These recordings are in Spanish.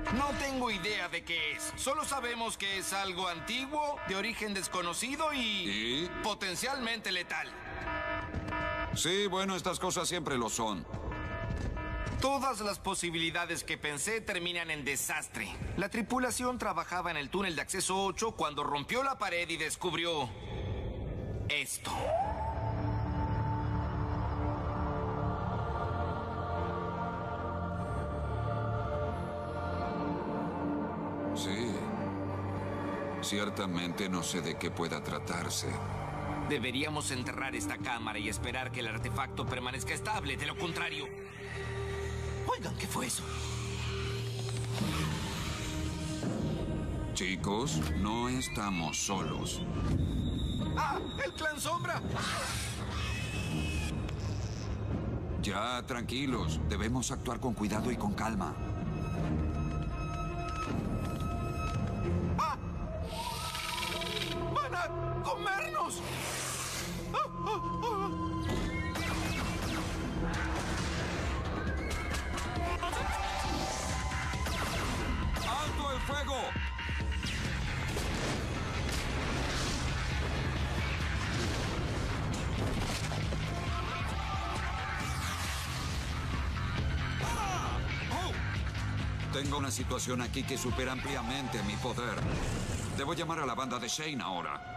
No tengo idea de qué es. Solo sabemos que es algo antiguo, de origen desconocido y potencialmente letal. Sí, bueno, estas cosas siempre lo son. Todas las posibilidades que pensé terminan en desastre. La tripulación trabajaba en el túnel de acceso 8 cuando rompió la pared y descubrió esto. Sí. Ciertamente no sé de qué pueda tratarse. Deberíamos enterrar esta cámara y esperar que el artefacto permanezca estable. De lo contrario... Oigan, ¿qué fue eso? Chicos, no estamos solos. ¡Ah! ¡El Clan Sombra! Ya, tranquilos. Debemos actuar con cuidado y con calma. ¡Ah! ¡Van a comernos! ¡Ah, ah, ah! ¡Alto el fuego! Tengo una situación aquí que supera ampliamente mi poder. Debo llamar a la banda de Shane ahora.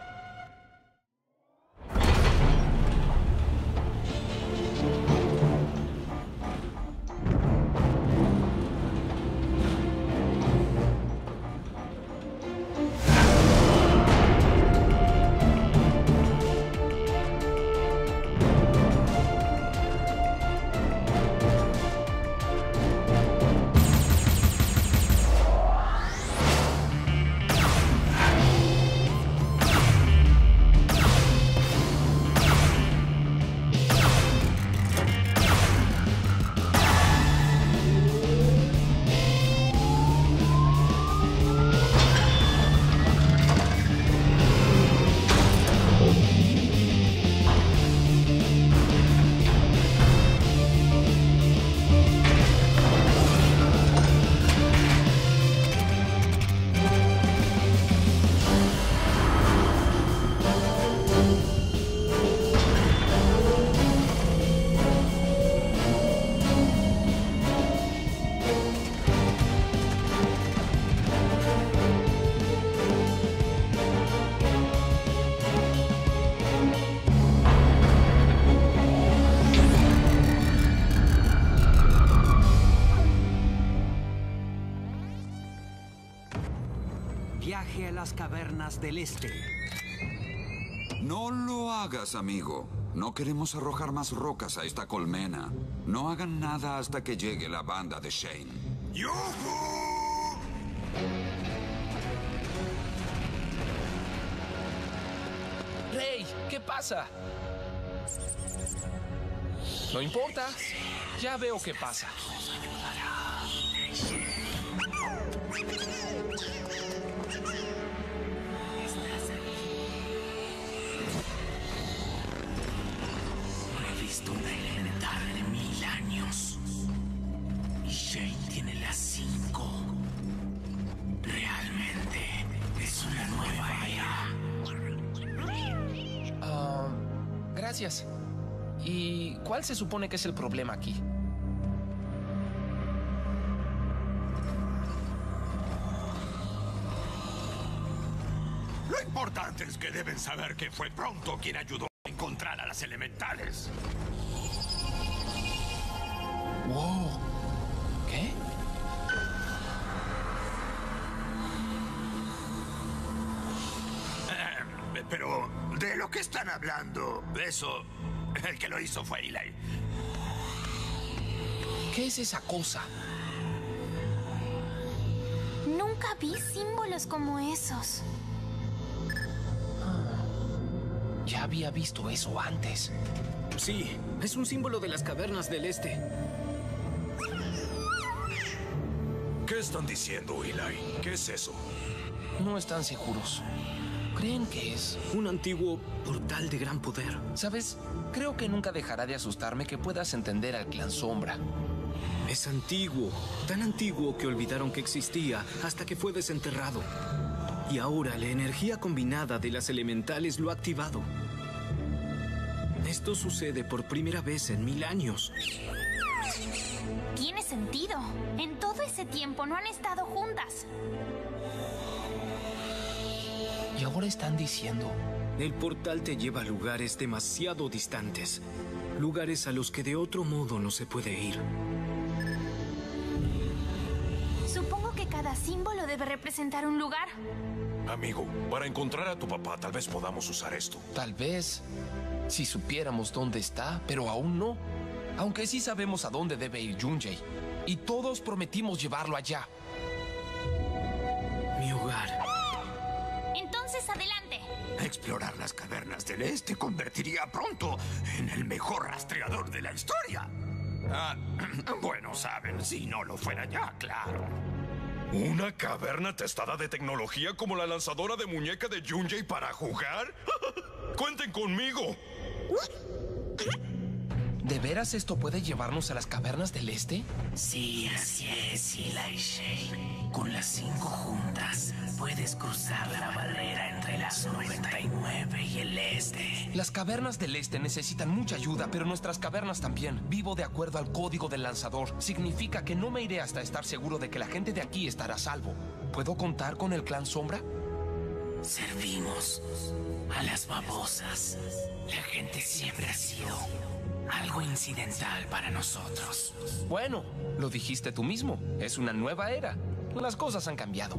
Viaje a las cavernas del este. No lo hagas, amigo. No queremos arrojar más rocas a esta colmena. No hagan nada hasta que llegue la banda de Shane. ¡Yujú! Rey, ¿qué pasa? No importa. Ya veo qué pasa. No he visto una elemental de 1000 años. Y Shane tiene las 5. Realmente es una nueva era. Gracias. ¿Y cuál se supone que es el problema aquí? Lo importante es que deben saber que fue Pronto quien ayudó a encontrar a las elementales. Wow. ¿Qué? Pero, ¿de lo que están hablando? Eso, el que lo hizo fue Eli. ¿Qué es esa cosa? Nunca vi símbolos como esos. Ya había visto eso antes. Sí, es un símbolo de las cavernas del este. ¿Qué están diciendo, Eli? ¿Qué es eso? No están seguros. Creen que es... Un antiguo portal de gran poder. ¿Sabes? Creo que nunca dejará de asustarme que puedas entender al Clan Sombra. Es antiguo, tan antiguo que olvidaron que existía hasta que fue desenterrado. Y ahora la energía combinada de las elementales lo ha activado. Esto sucede por primera vez en 1000 años. Tiene sentido. En todo ese tiempo no han estado juntas. Y ahora están diciendo... El portal te lleva a lugares demasiado distantes. Lugares a los que de otro modo no se puede ir. Supongo que cada símbolo debe representar un lugar. Amigo, para encontrar a tu papá tal vez podamos usar esto. Tal vez, si supiéramos dónde está, pero aún no. Aunque sí sabemos a dónde debe ir Junjay. Y todos prometimos llevarlo allá. Mi hogar. Entonces, adelante. Explorar las cavernas del este convertiría pronto en el mejor rastreador de la historia. Bueno, saben, si no lo fuera ya, claro. ¿Una caverna testada de tecnología como la lanzadora de muñeca de Junjay para jugar? ¡Cuenten conmigo! ¿De veras esto puede llevarnos a las cavernas del este? Sí, así es, Eli Shay. Con las 5 juntas, puedes cruzar la barrera entre las 99 y el este. Las cavernas del este necesitan mucha ayuda, pero nuestras cavernas también. Vivo de acuerdo al código del lanzador. Significa que no me iré hasta estar seguro de que la gente de aquí estará a salvo. ¿Puedo contar con el clan Sombra? Servimos a las babosas. La gente siempre ha sido algo incidental para nosotros. Bueno, lo dijiste tú mismo. Es una nueva era. Las cosas han cambiado.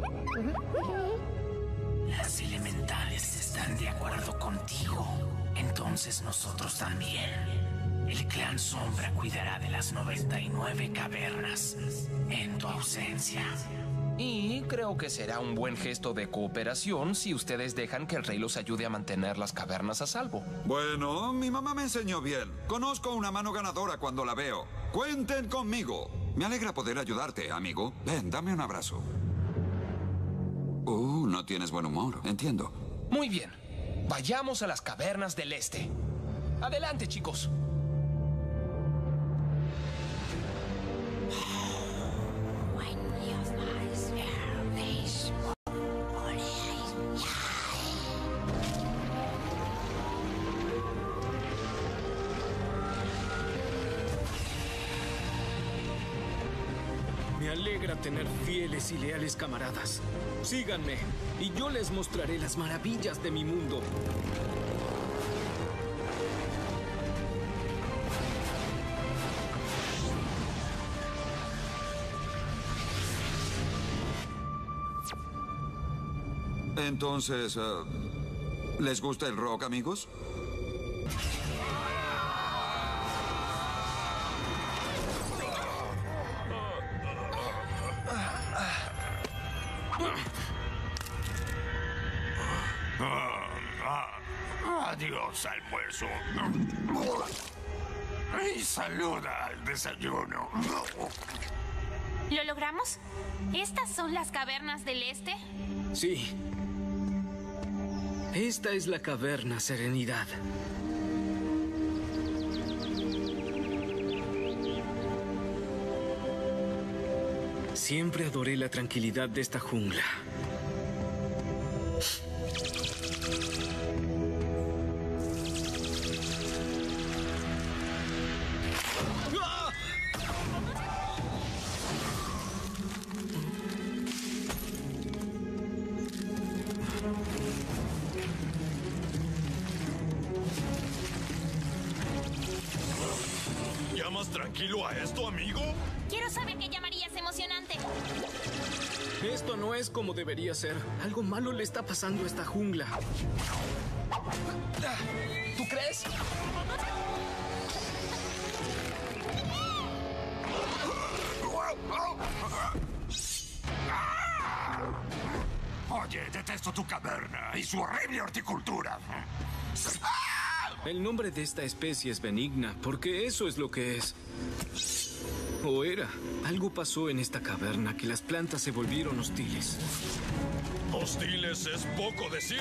Las elementales están de acuerdo contigo. Entonces nosotros también. El clan Sombra cuidará de las 99 cavernas en tu ausencia. Y creo que será un buen gesto de cooperación si ustedes dejan que el rey los ayude a mantener las cavernas a salvo. Bueno, mi mamá me enseñó bien. Conozco una mano ganadora cuando la veo. ¡Cuenten conmigo! Me alegra poder ayudarte, amigo. Ven, dame un abrazo. No tienes buen humor, entiendo. Muy bien. Vayamos a las cavernas del este. Adelante, chicos. Me alegra tener fieles y leales camaradas. Síganme y yo les mostraré las maravillas de mi mundo. Entonces, ¿les gusta el rock, amigos? Adiós, almuerzo. Y saluda al desayuno. ¿Lo logramos? ¿Estas son las cavernas del este? Sí. Esta es la caverna Serenidad. Siempre adoré la tranquilidad de esta jungla. ¿Llamas tranquilo a esto, amigo? Quiero saber qué llamarías emocionante. Esto no es como debería ser. Algo malo le está pasando a esta jungla. ¿Tú crees? Oye, detesto tu caverna y su horrible horticultura. El nombre de esta especie es benigna, porque eso es lo que es. O era. Algo pasó en esta caverna que las plantas se volvieron hostiles. Hostiles es poco decir.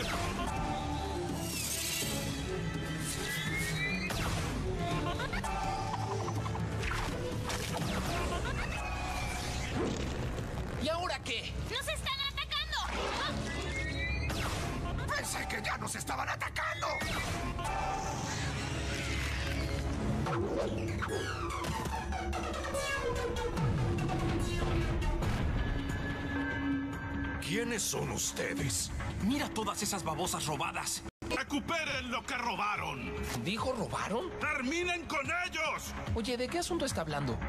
¿Quiénes son ustedes? Mira todas esas babosas robadas. ¡Recuperen lo que robaron! ¿Dijo robaron? ¡Terminen con ellos! Oye, ¿de qué asunto está hablando?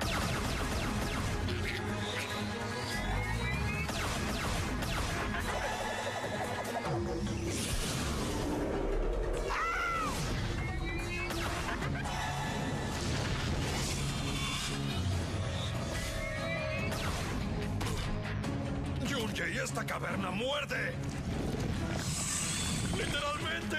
Junjay, esta caverna muerde. ¡Literalmente!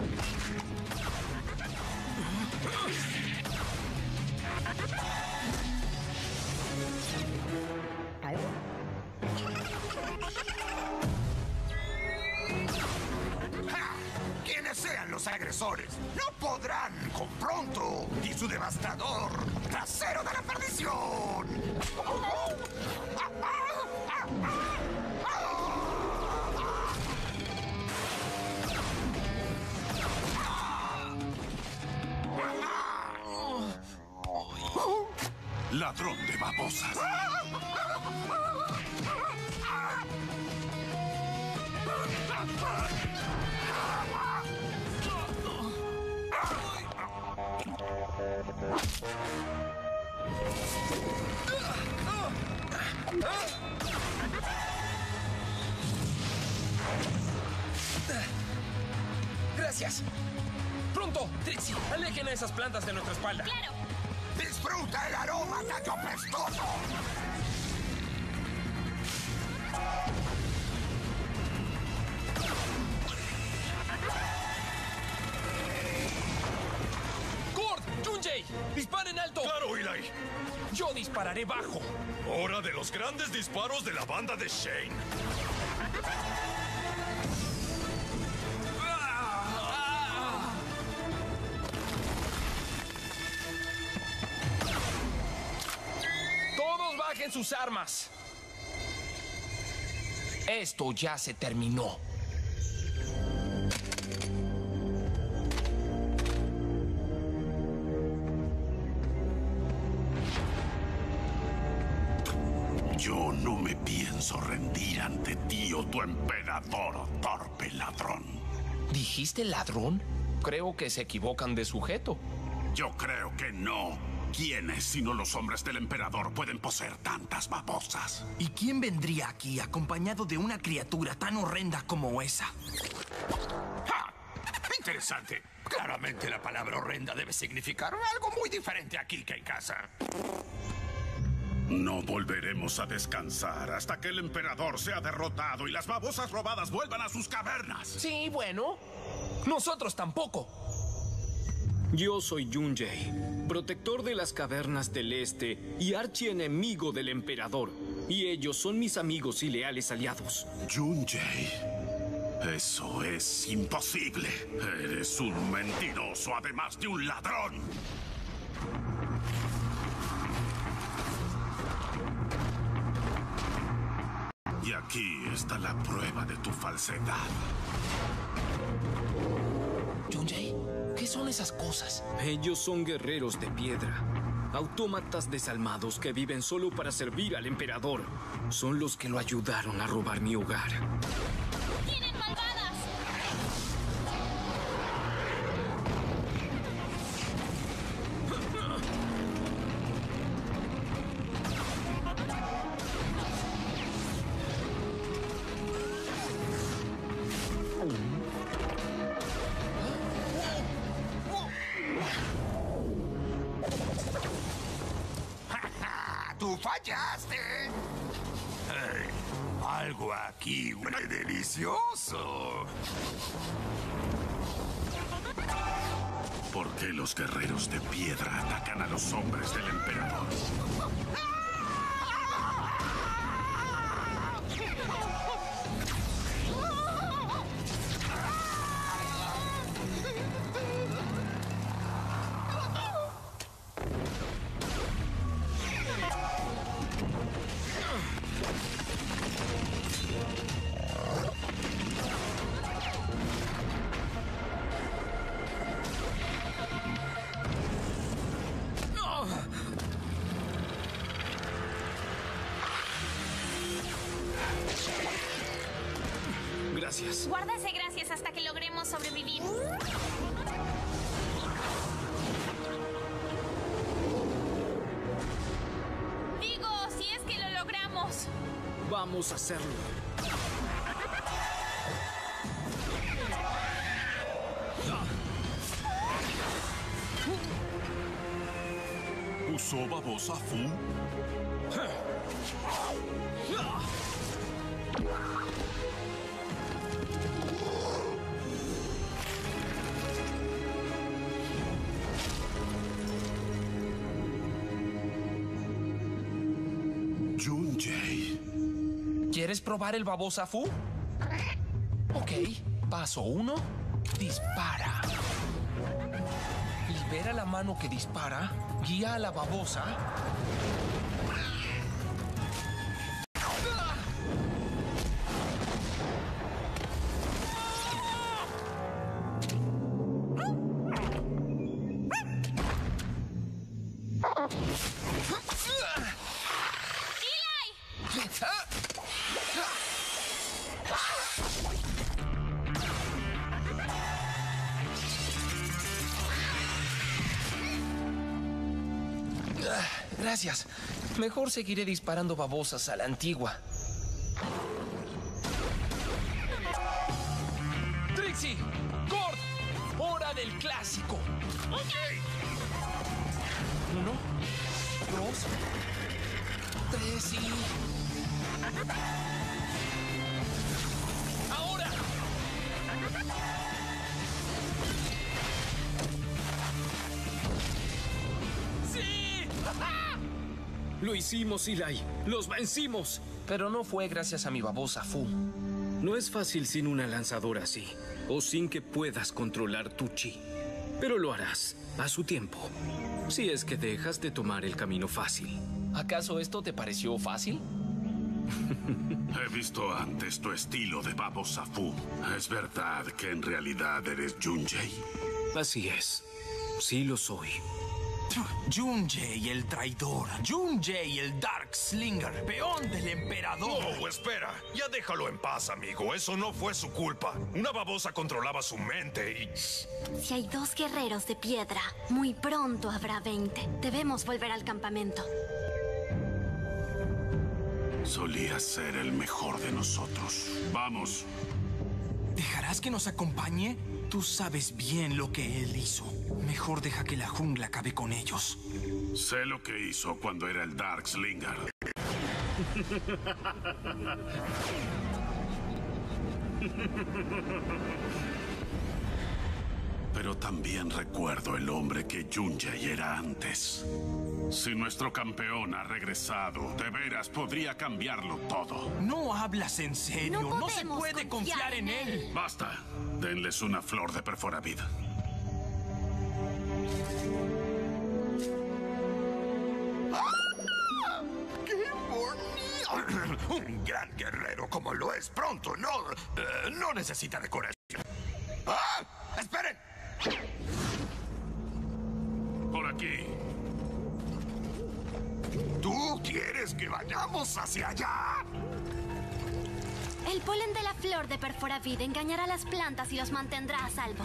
¡Ja! Quienes sean los agresores, no podrán con Pronto y su devastador trasero de la perdición. ¡Ladrón de babosas! Gracias. Pronto, Trixie, alejen a esas plantas de nuestra espalda. ¡Claro! ¡Disfruta el aroma tan apestoso! ¡Gord! ¡Junjay! ¡Disparen alto! ¡Claro, Eli! Yo dispararé bajo. Hora de los grandes disparos de la banda de Shane. ¡Todos bajen sus armas! Esto ya se terminó. Yo no me pienso rendir ante ti o tu emperador, torpe ladrón. ¿Dijiste ladrón? Creo que se equivocan de sujeto. Yo creo que no. ¿Quiénes, sino los hombres del emperador, pueden poseer tantas babosas? ¿Y quién vendría aquí acompañado de una criatura tan horrenda como esa? ¡Ja! Interesante. Claramente la palabra horrenda debe significar algo muy diferente aquí que en casa. No volveremos a descansar hasta que el emperador sea derrotado y las babosas robadas vuelvan a sus cavernas. Sí, bueno. Nosotros tampoco. Yo soy Junjay, protector de las cavernas del este y archienemigo del emperador. Y ellos son mis amigos y leales aliados. Junjay, eso es imposible. Eres un mentiroso, además de un ladrón. Y aquí está la prueba de tu falsedad. Junjay, ¿qué son esas cosas? Ellos son guerreros de piedra, autómatas desalmados que viven solo para servir al emperador. Son los que lo ayudaron a robar mi hogar. ¡Tienen malvadas! ¡Tú fallaste! Hey, algo aquí huele delicioso. ¿Por qué los guerreros de piedra atacan a los hombres del emperador? gracias. Guarda ese gracias hasta que logremos sobrevivir. Digo, si es que lo logramos. Vamos a hacerlo. ¿Usó babosa Fu? Junjay. ¿Quieres probar el babosa Fu? Ok. Paso 1. Dispara. Libera la mano que dispara. Guía a la babosa. Gracias. Mejor seguiré disparando babosas a la antigua. Trixie, Gord, hora del clásico. Ok. 1, 2, 3 y... ¡ahora! ¡Sí! Lo hicimos, Eli. Los vencimos. Pero no fue gracias a mi babosa Fu. No es fácil sin una lanzadora así, o sin que puedas controlar tu chi. Pero lo harás a su tiempo, si es que dejas de tomar el camino fácil. ¿Acaso esto te pareció fácil? He visto antes tu estilo de babosa Fu. ¿Es verdad que en realidad eres Junjay? Así es. Sí lo soy. Junjay el traidor. Junjay el Dark Slinger. Peón del emperador. Oh, espera. Ya déjalo en paz, amigo. Eso no fue su culpa. Una babosa controlaba su mente y... Si hay 2 guerreros de piedra, muy pronto habrá 20. Debemos volver al campamento. Solía ser el mejor de nosotros. Vamos. ¿Dejarás que nos acompañe? Tú sabes bien lo que él hizo. Mejor deja que la jungla acabe con ellos. Sé lo que hizo cuando era el Dark Slinger. Pero también recuerdo el hombre que Junjay era antes. Si nuestro campeón ha regresado, de veras podría cambiarlo todo. No hablas en serio. No se puede confiar en él. Basta. Denles una flor de Perforavid. ¡Qué bonito! Un gran guerrero como lo es pronto, no necesita decoración. ¡Ah! ¡Esperen! Por aquí. ¿Tú quieres que vayamos hacia allá? El polen de la flor de Perforavid engañará a las plantas y los mantendrá a salvo.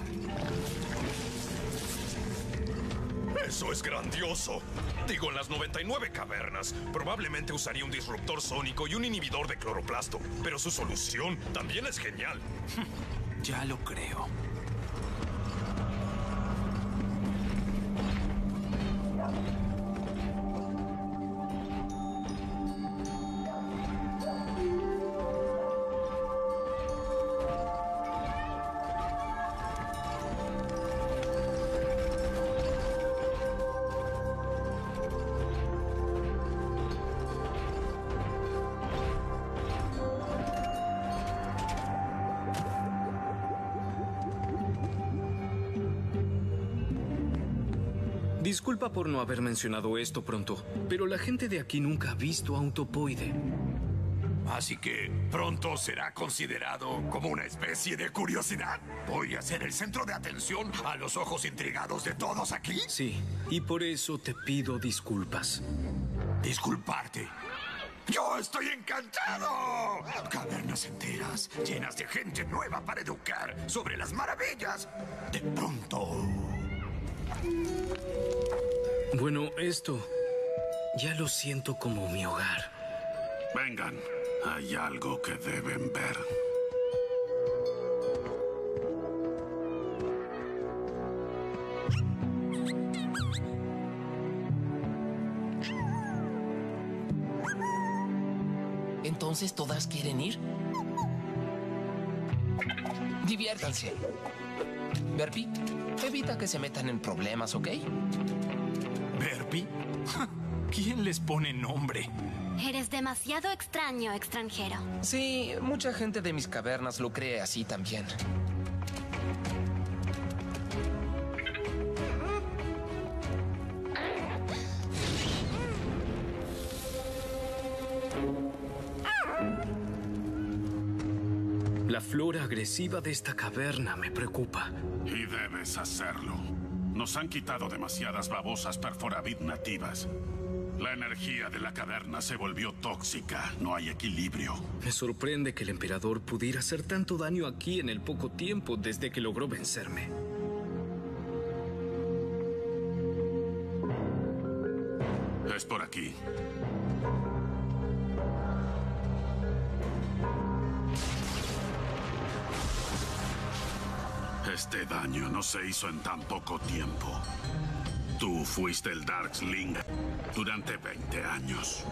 Eso es grandioso. Digo, en las 99 cavernas, probablemente usaría un disruptor sónico y un inhibidor de cloroplasto. Pero su solución también es genial. Ya lo creo. Disculpa por no haber mencionado esto pronto, pero la gente de aquí nunca ha visto a un topoide. Así que pronto será considerado como una especie de curiosidad. ¿Voy a ser el centro de atención a los ojos intrigados de todos aquí? Sí, y por eso te pido disculpas. ¿Disculparte? ¡Yo estoy encantado! Cavernas enteras, llenas de gente nueva para educar sobre las maravillas. De pronto... Bueno, esto ya lo siento como mi hogar. Vengan, hay algo que deben ver. ¿Entonces todas quieren ir? Diviértanse. Verpi, evita que se metan en problemas, ¿ok? ¿Verpi? ¿Quién les pone nombre? Eres demasiado extraño, extranjero. Sí, mucha gente de mis cavernas lo cree así también. La flora agresiva de esta caverna me preocupa. Y debes hacerlo. Nos han quitado demasiadas babosas perforavid nativas. La energía de la caverna se volvió tóxica. No hay equilibrio. Me sorprende que el emperador pudiera hacer tanto daño aquí en el poco tiempo desde que logró vencerme. Es por aquí. Este daño no se hizo en tan poco tiempo. Tú fuiste el Darkslinger durante 20 años.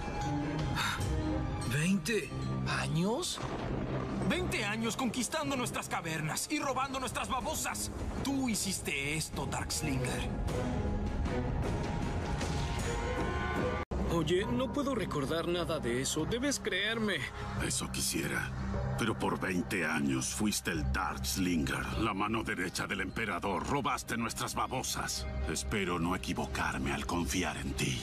¿20 años? 20 años conquistando nuestras cavernas y robando nuestras babosas. Tú hiciste esto, Darkslinger. Oye, no puedo recordar nada de eso. Debes creerme. Eso quisiera. Pero por 20 años fuiste el Darkslinger, la mano derecha del emperador. Robaste nuestras babosas. Espero no equivocarme al confiar en ti.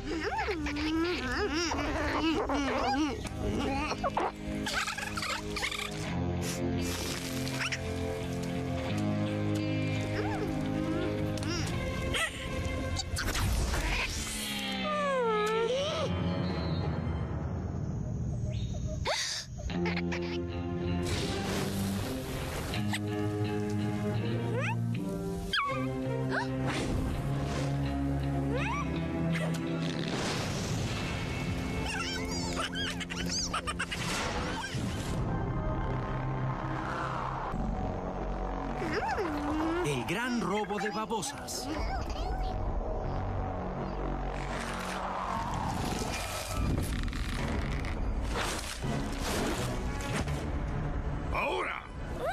El gran robo de babosas. ¡Ahora!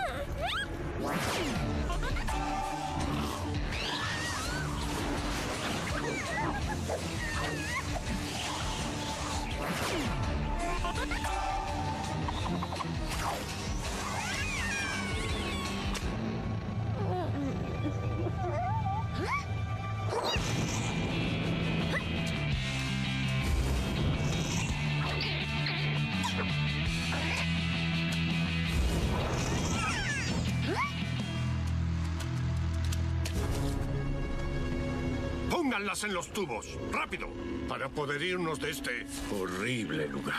Pónganlas en los tubos, rápido, para poder irnos de este horrible lugar.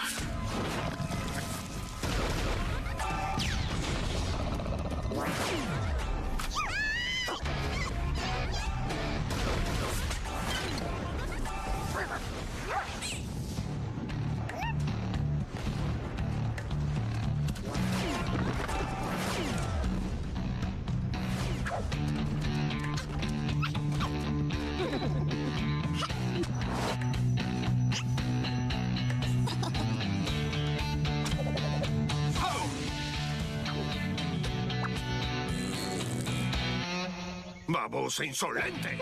¡Babosa insolente!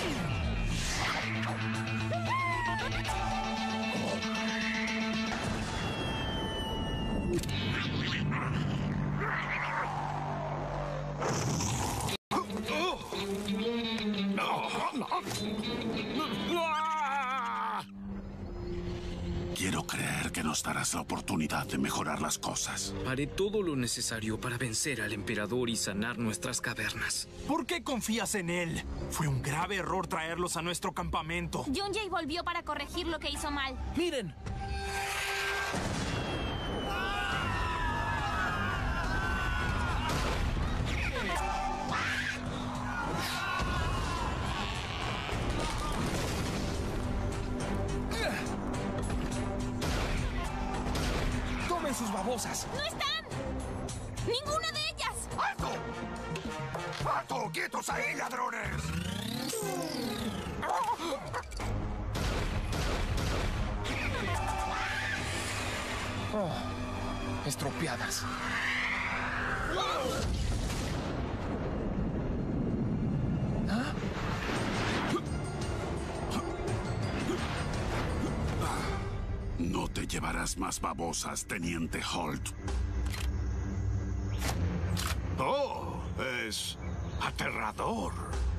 Quiero creer que nos darás la oportunidad de mejorar las cosas. Haré todo lo necesario para vencer al emperador y sanar nuestras cavernas. ¿Por qué confías en él? Fue un grave error traerlos a nuestro campamento. Junjay volvió para corregir lo que hizo mal. ¡Miren! babosas. ¡No están! ¡Ninguna de ellas! ¡Alto! ¡Alto! ¡Quietos ahí, ladrones! Oh, estropeadas. ¿Ah? No te llevarás más babosas, Teniente Holt. ¡Oh! Es aterrador.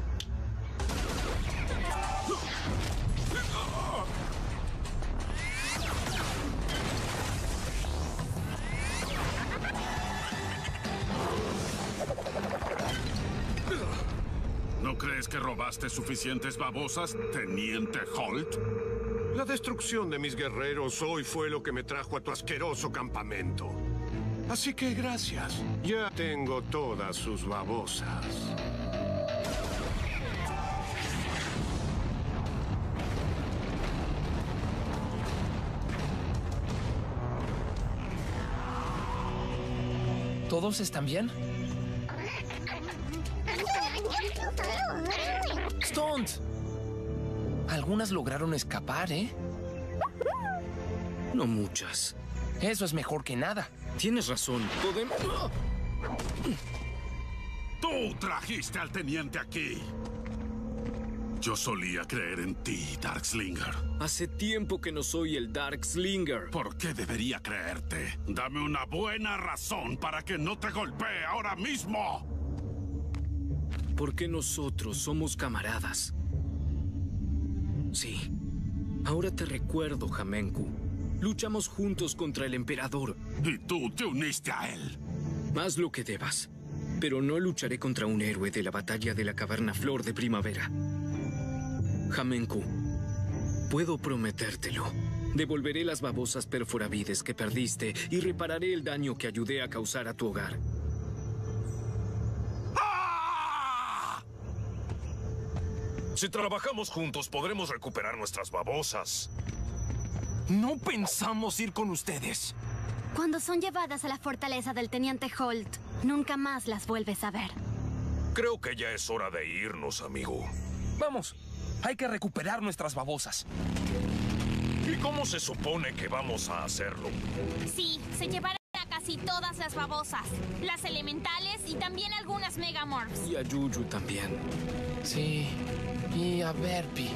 ¿No crees que robaste suficientes babosas, Teniente Holt? La destrucción de mis guerreros hoy fue lo que me trajo a tu asqueroso campamento. Así que gracias. Ya tengo todas sus babosas. ¿Todos están bien? ¡Stunt! Algunas lograron escapar, ¿eh? No muchas. Eso es mejor que nada. Tienes razón. Podemos... ¡Tú trajiste al teniente aquí! Yo solía creer en ti, Darkslinger. Hace tiempo que no soy el Darkslinger. ¿Por qué debería creerte? Dame una buena razón para que no te golpee ahora mismo. Porque nosotros somos camaradas. Sí. Ahora te recuerdo, Jamenku. Luchamos juntos contra el emperador. Y tú te uniste a él. Haz lo que debas. Pero no lucharé contra un héroe de la batalla de la caverna Flor de Primavera. Jamenku, puedo prometértelo. Devolveré las babosas perforavides que perdiste y repararé el daño que ayudé a causar a tu hogar. Si trabajamos juntos, podremos recuperar nuestras babosas. No pensamos ir con ustedes. Cuando son llevadas a la fortaleza del Teniente Holt, nunca más las vuelves a ver. Creo que ya es hora de irnos, amigo. Vamos, hay que recuperar nuestras babosas. ¿Y cómo se supone que vamos a hacerlo? Sí, se llevarán a casi todas las babosas. Las elementales y también algunas Megamorphs. Y a Yuyu también. Sí, y a Verpi.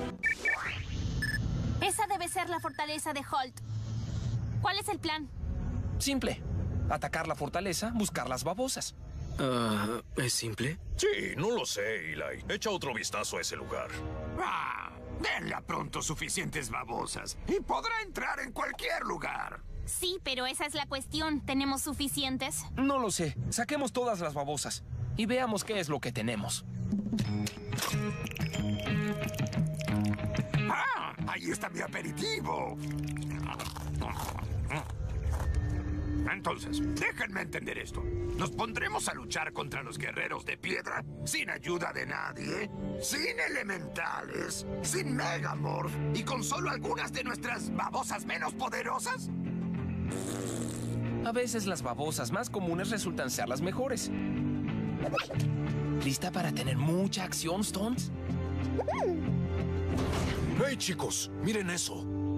Esa debe ser la fortaleza de Holt. ¿Cuál es el plan? Simple. Atacar la fortaleza, buscar las babosas. ¿Es simple? Sí, no lo sé, Eli. Echa otro vistazo a ese lugar. Denle pronto suficientes babosas y podrá entrar en cualquier lugar. Sí, pero esa es la cuestión. ¿Tenemos suficientes? No lo sé. Saquemos todas las babosas y veamos qué es lo que tenemos. Ahí está mi aperitivo. Entonces, déjenme entender esto. ¿Nos pondremos a luchar contra los guerreros de piedra sin ayuda de nadie? ¿Sin elementales? ¿Sin Megamorph? ¿Y con solo algunas de nuestras babosas menos poderosas? A veces las babosas más comunes resultan ser las mejores. ¿Lista para tener mucha acción, Stones? ¡Hey, chicos! ¡Miren eso!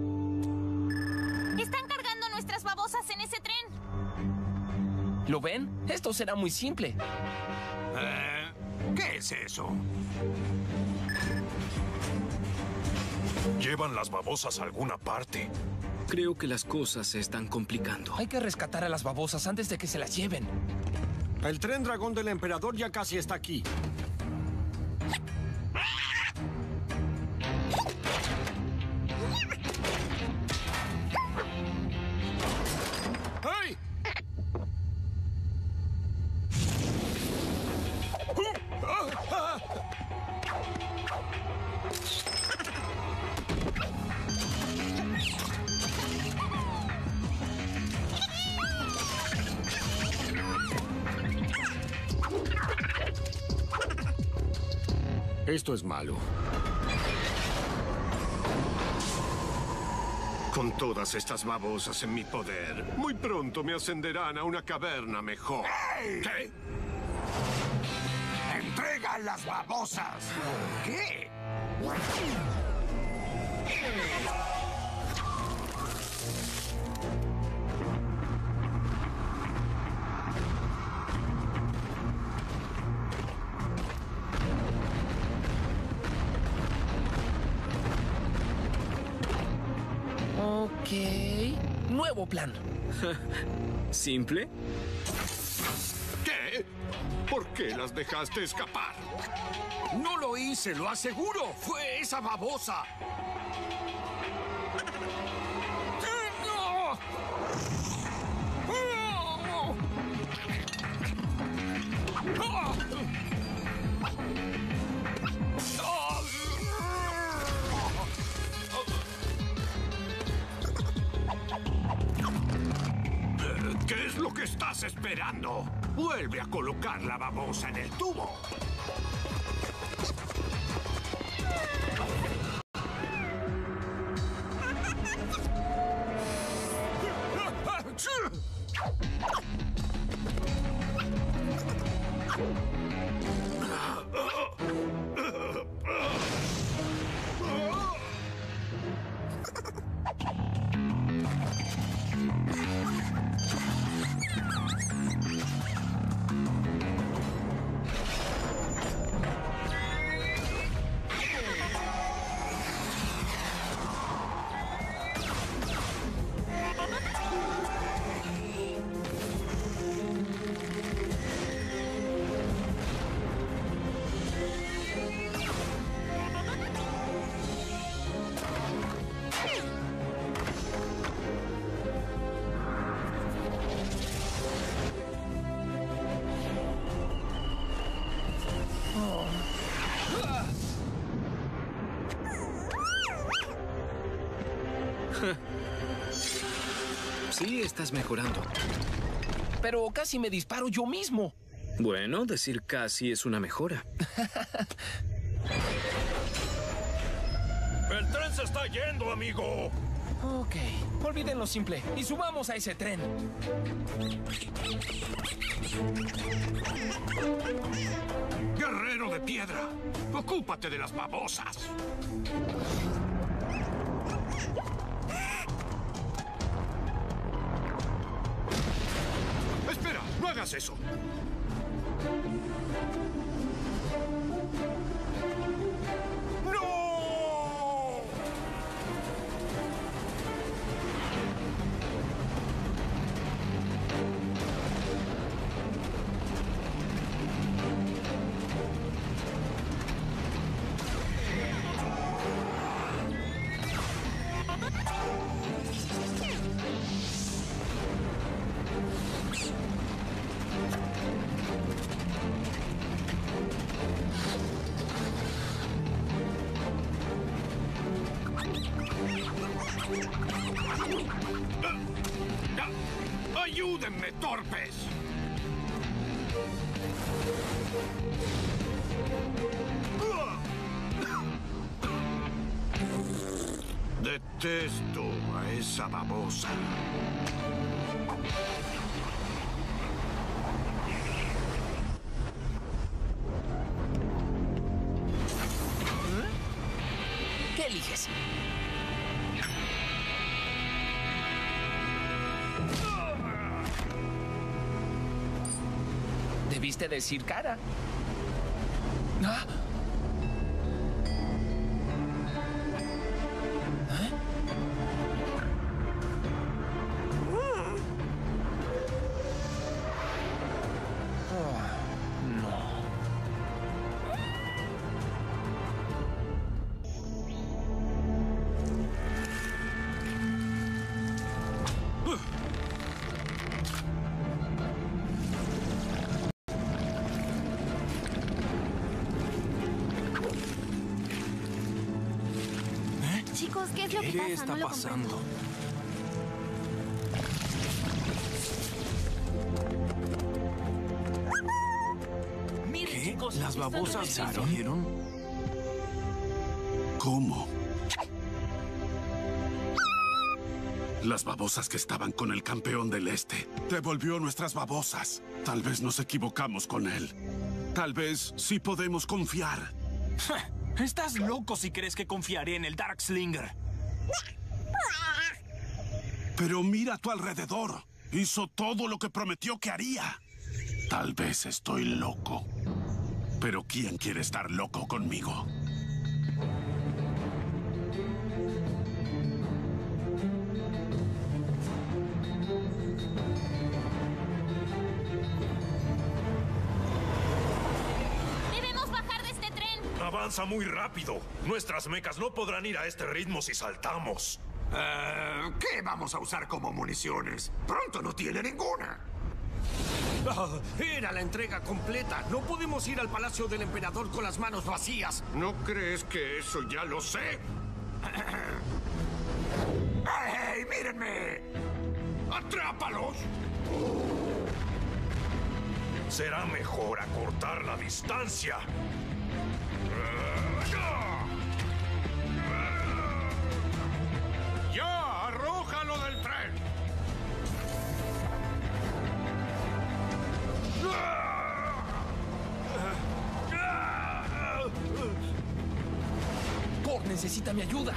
Están cargando nuestras babosas en ese tren. ¿Lo ven? Esto será muy simple. ¿Qué es eso? Llevan las babosas a alguna parte. Creo que las cosas se están complicando. Hay que rescatar a las babosas antes de que se las lleven. El tren dragón del emperador ya casi está aquí. ¡Hey! Esto es malo. Con todas estas babosas en mi poder, muy pronto me ascenderán a una caverna mejor. ¡Hey! ¿Qué? ¡Entrega las babosas! ¿Qué? Ok. Nuevo plan. ¿Simple? ¿Qué? ¿Por qué las dejaste escapar? No lo hice, lo aseguro. Fue esa babosa. ¿Qué es lo que estás esperando? Vuelve a colocar la babosa en el tubo. Sí, estás mejorando. Pero casi me disparo yo mismo. Bueno, decir casi es una mejora. ¡El tren se está yendo, amigo! Ok, olviden lo simple y subamos a ese tren. Guerrero de piedra, ocúpate de las babosas. Espera, no hagas eso. ¡Ayúdenme, torpes! Detesto a esa babosa. ¿Qué eliges? Debiste decir cara. ¿Ah? ¿Eh? Chicos, ¿qué es lo que pasa? ¿Qué está no lo pasando? comprendo. ¿Qué? Chicos, ¿Las babosas salieron? ¿Cómo? Las babosas que estaban con el campeón del Este. Devolvió nuestras babosas. Tal vez nos equivocamos con él. Tal vez sí podemos confiar. Estás loco si crees que confiaré en el Darkslinger. Pero mira a tu alrededor. Hizo todo lo que prometió que haría. Tal vez estoy loco. Pero ¿quién quiere estar loco conmigo? Avanza muy rápido. Nuestras mecas no podrán ir a este ritmo si saltamos. ¿Qué vamos a usar como municiones? Pronto no tiene ninguna. Era la entrega completa. No podemos ir al Palacio del Emperador con las manos vacías. ¿No crees que eso ya lo sé? ¡Hey, mírenme! ¡Atrápalos! Será mejor acortar la distancia. ¡Ya! ¡Arrójalo del tren! Cor necesita mi ayuda.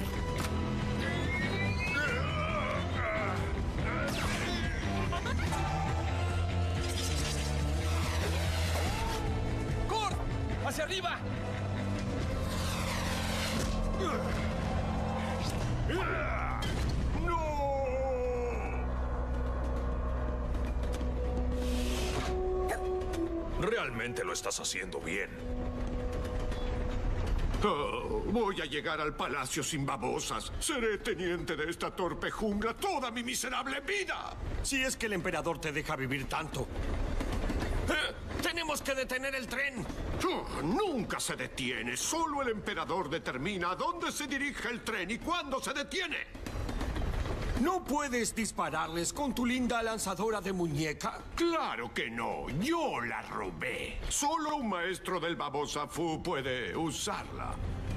¡Cor! ¡Hacia arriba! Realmente lo estás haciendo bien. Oh, voy a llegar al palacio sin babosas. Seré teniente de esta torpe jungla toda mi miserable vida. Si es que el emperador te deja vivir tanto. ¡Tenemos que detener el tren! Nunca se detiene. Solo el emperador determina a dónde se dirige el tren y cuándo se detiene. ¿No puedes dispararles con tu linda lanzadora de muñeca? ¡Claro que no! ¡Yo la robé! Solo un maestro del Babosa Fu puede usarla.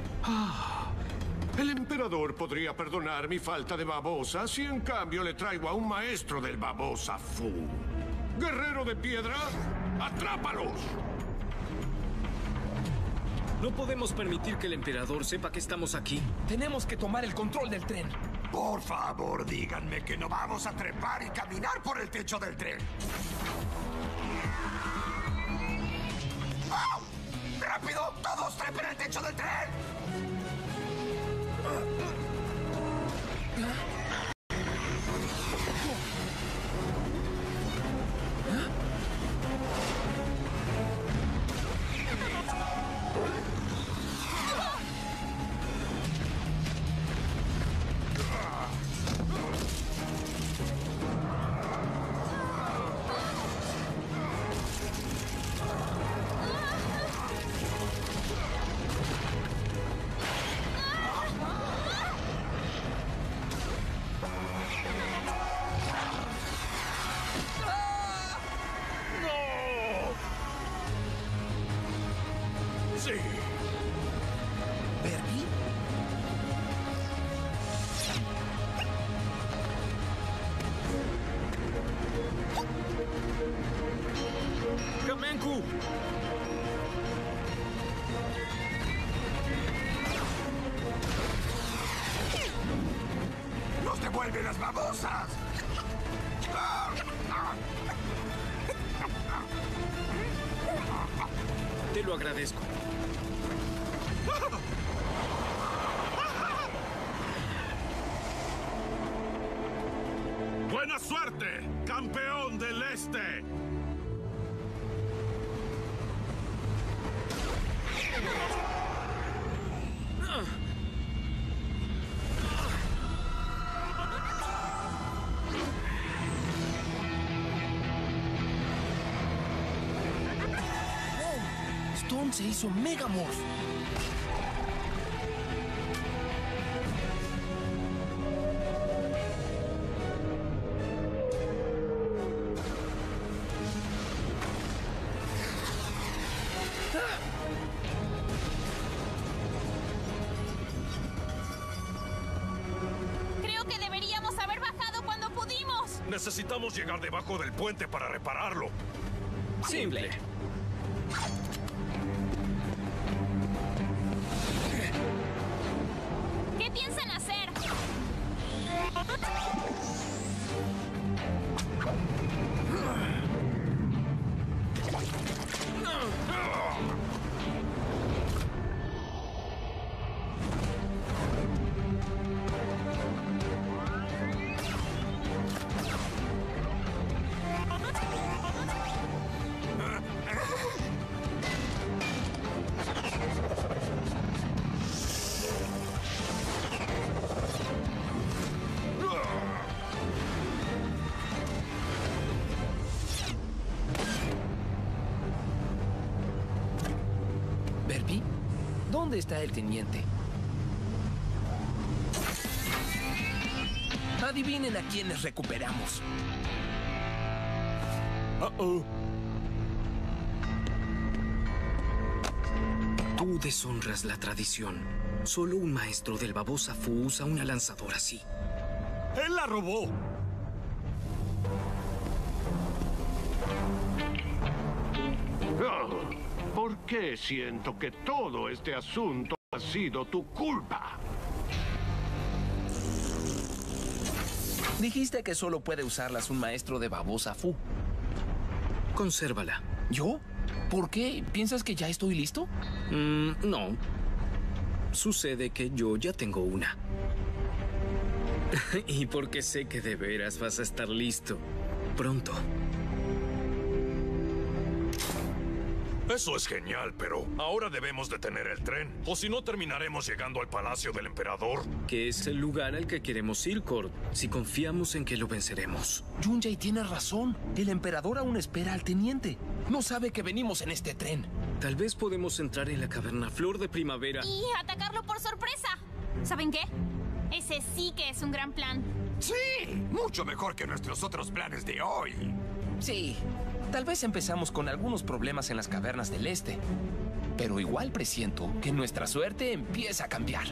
El emperador podría perdonar mi falta de babosas si en cambio le traigo a un maestro del Babosa Fu. ¡Guerrero de piedra! ¡Atrápalos! No podemos permitir que el emperador sepa que estamos aquí. Tenemos que tomar el control del tren. Por favor, díganme que no vamos a trepar y caminar por el techo del tren. ¡Oh! ¡Rápido! ¡Todos trepen el techo del tren! Sí. ¿Bernie? ¡Kamenku! ¡Nos devuelve las babosas! Te lo agradezco. ¡Buena suerte, campeón del Este! Storm se hizo Megamorph. Creo que deberíamos haber bajado Necesitamos llegar debajo del puente para repararlo. Simple. ¿Qué piensan hacer? ¿Verbi? ¿Dónde está el teniente? Adivinen a quiénes recuperamos. Tú deshonras la tradición. Solo un maestro del babosa Fu usa una lanzadora así. ¡Él la robó! ¿Por qué siento que todo este asunto ha sido tu culpa? Dijiste que solo puede usarlas un maestro de babosa Fu. Consérvala. ¿Yo? ¿Por qué? ¿Piensas que ya estoy listo? No. Sucede que yo ya tengo una. Y porque sé que de veras vas a estar listo pronto. Eso es genial, pero ahora debemos detener el tren, o si no terminaremos llegando al palacio del emperador. Que es el lugar al que queremos ir, Cord, si confiamos en que lo venceremos. Yunjay tiene razón. El emperador aún espera al teniente. No sabe que venimos en este tren. Tal vez podemos entrar en la caverna Flor de Primavera. Y atacarlo por sorpresa. ¿Saben qué? Ese sí que es un gran plan. Sí, mucho mejor que nuestros otros planes de hoy. Sí, tal vez empezamos con algunos problemas en las cavernas del este. Pero igual presiento que nuestra suerte empieza a cambiar.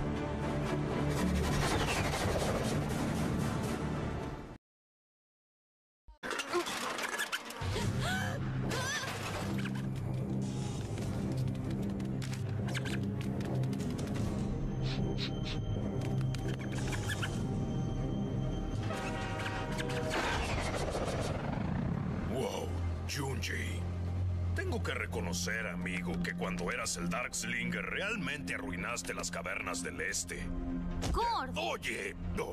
Yunjay, tengo que reconocer, amigo, que cuando eras el Darkslinger realmente arruinaste las cavernas del este. Cord. Oye, no.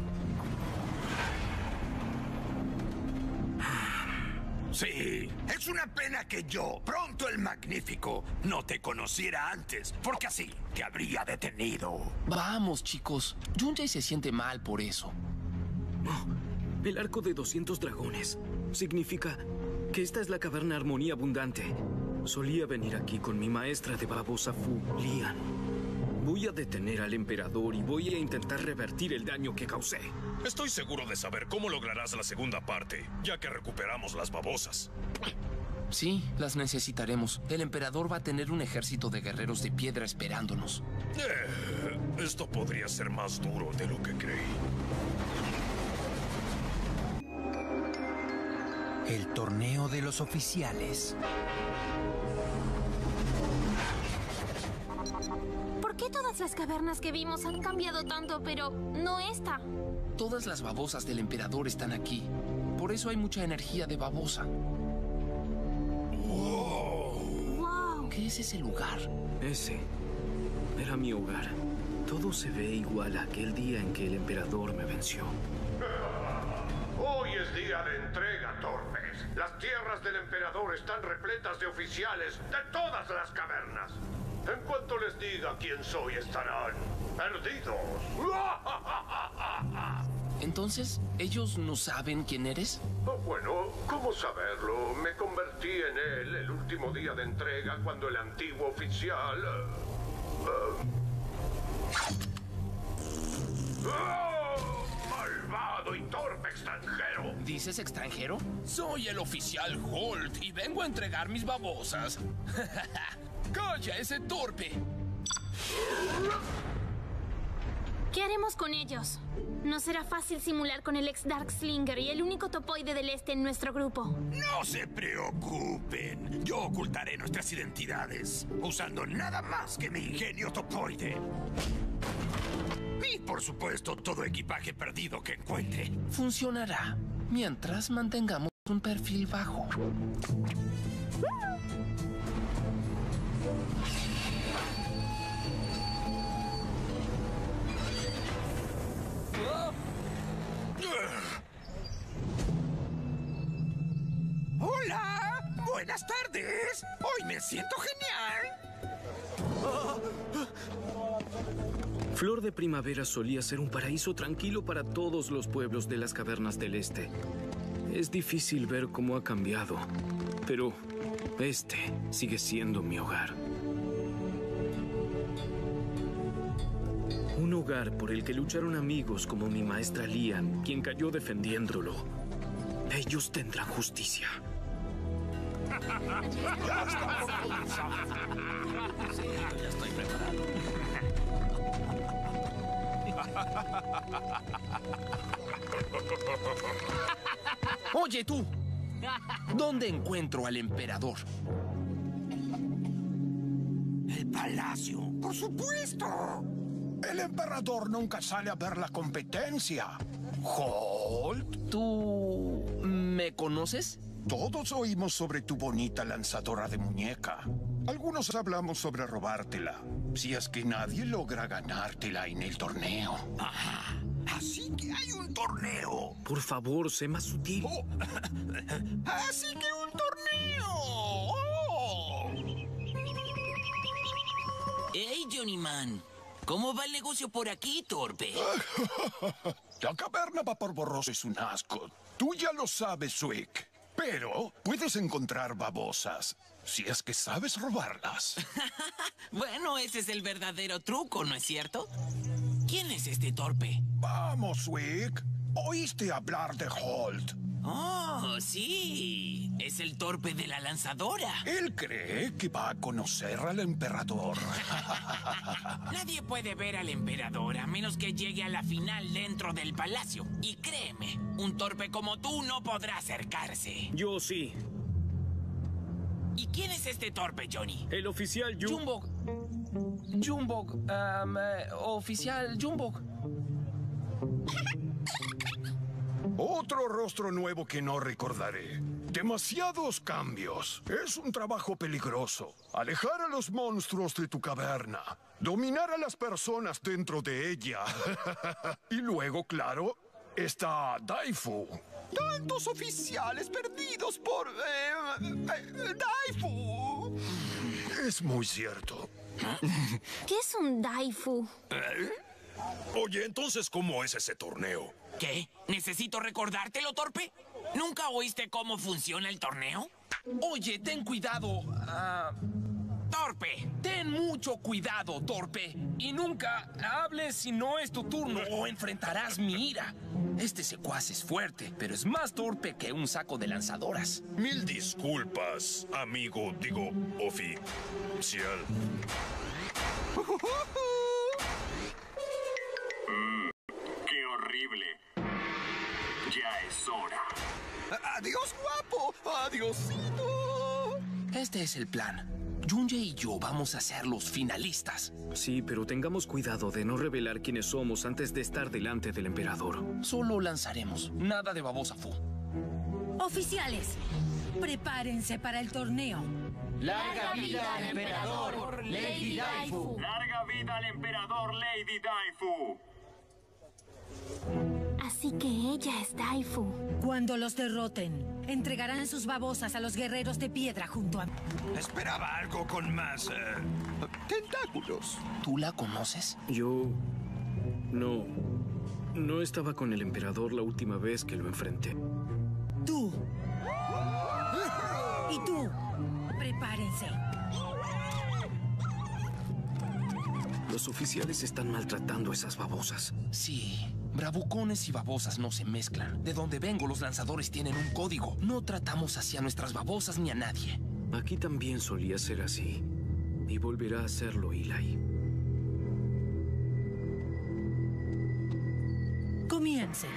Sí, es una pena que yo, Pronto el Magnífico, no te conociera antes, porque así te habría detenido. Vamos, chicos. Yunjay se siente mal por eso. El arco de 200 dragones. Significa que esta es la caverna Armonía Abundante. Solía venir aquí con mi maestra de babosa Fu, Lian. Voy a detener al emperador y voy a intentar revertir el daño que causé. Estoy seguro de saber cómo lograrás la segunda parte, ya que recuperamos las babosas. Sí, las necesitaremos. El emperador va a tener un ejército de guerreros de piedra esperándonos. Esto podría ser más duro de lo que creí. El torneo de los oficiales. ¿Por qué todas las cavernas que vimos han cambiado tanto, pero no esta? Todas las babosas del emperador están aquí. Por eso hay mucha energía de babosa. ¡Wow! ¿Qué es ese lugar? Ese era mi hogar. Todo se ve igual a aquel día en que el emperador me venció. Hoy es día de entrega, torpes. Las tierras del emperador están repletas de oficiales de todas las cavernas. En cuanto les diga quién soy, estarán perdidos. Entonces, ¿ellos no saben quién eres? Oh, bueno, ¿cómo saberlo? Me convertí en él el último día de entrega cuando el antiguo oficial... ¡Malvado y torpe extranjero! ¿Dices extranjero? Soy el oficial Holt y vengo a entregar mis babosas. ¡Calla ese torpe! ¿Qué haremos con ellos? No será fácil simular con el ex Darkslinger y el único topoide del este en nuestro grupo. No se preocupen. Yo ocultaré nuestras identidades, usando nada más que mi ingenio topoide. Y, por supuesto, todo equipaje perdido que encuentre. Funcionará, mientras mantengamos un perfil bajo. ¡Hola! ¡Buenas tardes! Hoy me siento genial. Flor de Primavera solía ser un paraíso tranquilo para todos los pueblos de las cavernas del este. Es difícil ver cómo ha cambiado, pero este sigue siendo mi hogar. Un hogar por el que lucharon amigos como mi maestra Lian, quien cayó defendiéndolo. Ellos tendrán justicia. Sí, ya estoy preparado. Oye, tú. ¿Dónde encuentro al emperador? El palacio, por supuesto. El emperador nunca sale a ver la competencia. Holt. ¿Tú me conoces? Todos oímos sobre tu bonita lanzadora de muñeca. Algunos hablamos sobre robártela, si es que nadie logra ganártela en el torneo. Ajá. Así que hay un torneo. Por favor, sé más sutil. Oh. Así que un torneo. Oh. ¡Hey, Johnny Man! ¿Cómo va el negocio por aquí, torpe? La caverna Vapor Borroso es un asco. Tú ya lo sabes, Swick. Pero puedes encontrar babosas, si es que sabes robarlas. Bueno, ese es el verdadero truco, ¿no es cierto? ¿Quién es este torpe? Vamos, Swick. ¿Oíste hablar de Holt? Oh, sí. Es el torpe de la lanzadora. Él cree que va a conocer al emperador. Nadie puede ver al emperador a menos que llegue a la final dentro del palacio. Y créeme, un torpe como tú no podrá acercarse. Yo sí. ¿Y quién es este torpe, Johnny? El oficial Jumbok. Oficial Jumbok. Otro rostro nuevo que no recordaré. Demasiados cambios. Es un trabajo peligroso. Alejar a los monstruos de tu caverna. Dominar a las personas dentro de ella. Y luego, claro, está Daifu. ¡Tantos oficiales perdidos por... Daifu! Es muy cierto. ¿Qué es un Daifu? Oye, entonces, ¿cómo es ese torneo? ¿Qué? ¿Necesito recordártelo, torpe? ¿Nunca oíste cómo funciona el torneo? Oye, ten cuidado. ¡Torpe! Ten mucho cuidado, torpe. Y nunca hables si no es tu turno o enfrentarás mi ira. Este secuaz es fuerte, pero es más torpe que un saco de lanzadoras. Mil disculpas, amigo, oficial. ¡Qué horrible! Ya es hora. ¡Adiós, guapo! ¡Adiosito! Este es el plan. Junji y yo vamos a ser los finalistas. Sí, pero tengamos cuidado de no revelar quiénes somos antes de estar delante del emperador. Solo lanzaremos. Nada de babosa, Fu. Oficiales, prepárense para el torneo. ¡Larga vida al emperador, Lady Daifu! ¡Larga vida al emperador, Lady Daifu! Así que ella es Daifu. Cuando los derroten, entregarán sus babosas a los guerreros de piedra junto a... Esperaba algo con más... tentáculos. ¿Tú la conoces? Yo... No estaba con el emperador la última vez que lo enfrenté. ¡Tú! ¡Y tú! ¡Prepárense! Los oficiales están maltratando a esas babosas. Sí, bravucones y babosas no se mezclan. De donde vengo, los lanzadores tienen un código. No tratamos así a nuestras babosas ni a nadie. Aquí también solía ser así. Y volverá a serlo, Eli. Comiencen.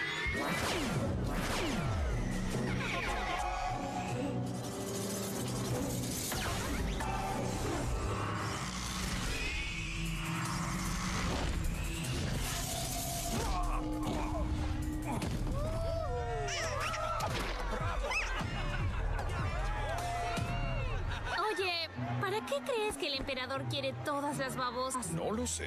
Oye, ¿para qué crees que el emperador quiere todas las babosas? No lo sé.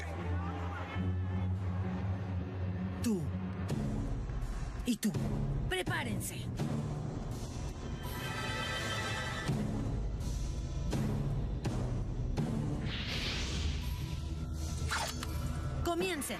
Tú. Y tú. Prepárense. Comiencen.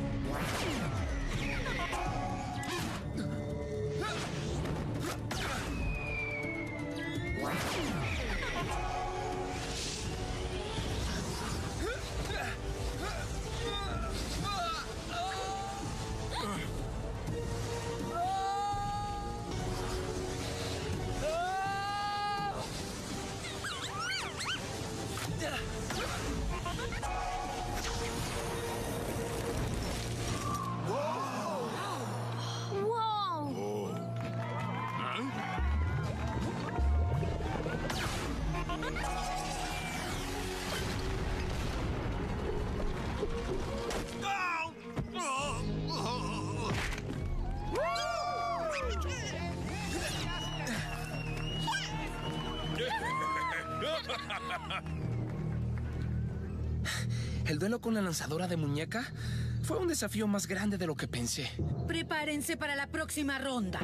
El duelo con la lanzadora de muñeca fue un desafío más grande de lo que pensé. Prepárense para la próxima ronda.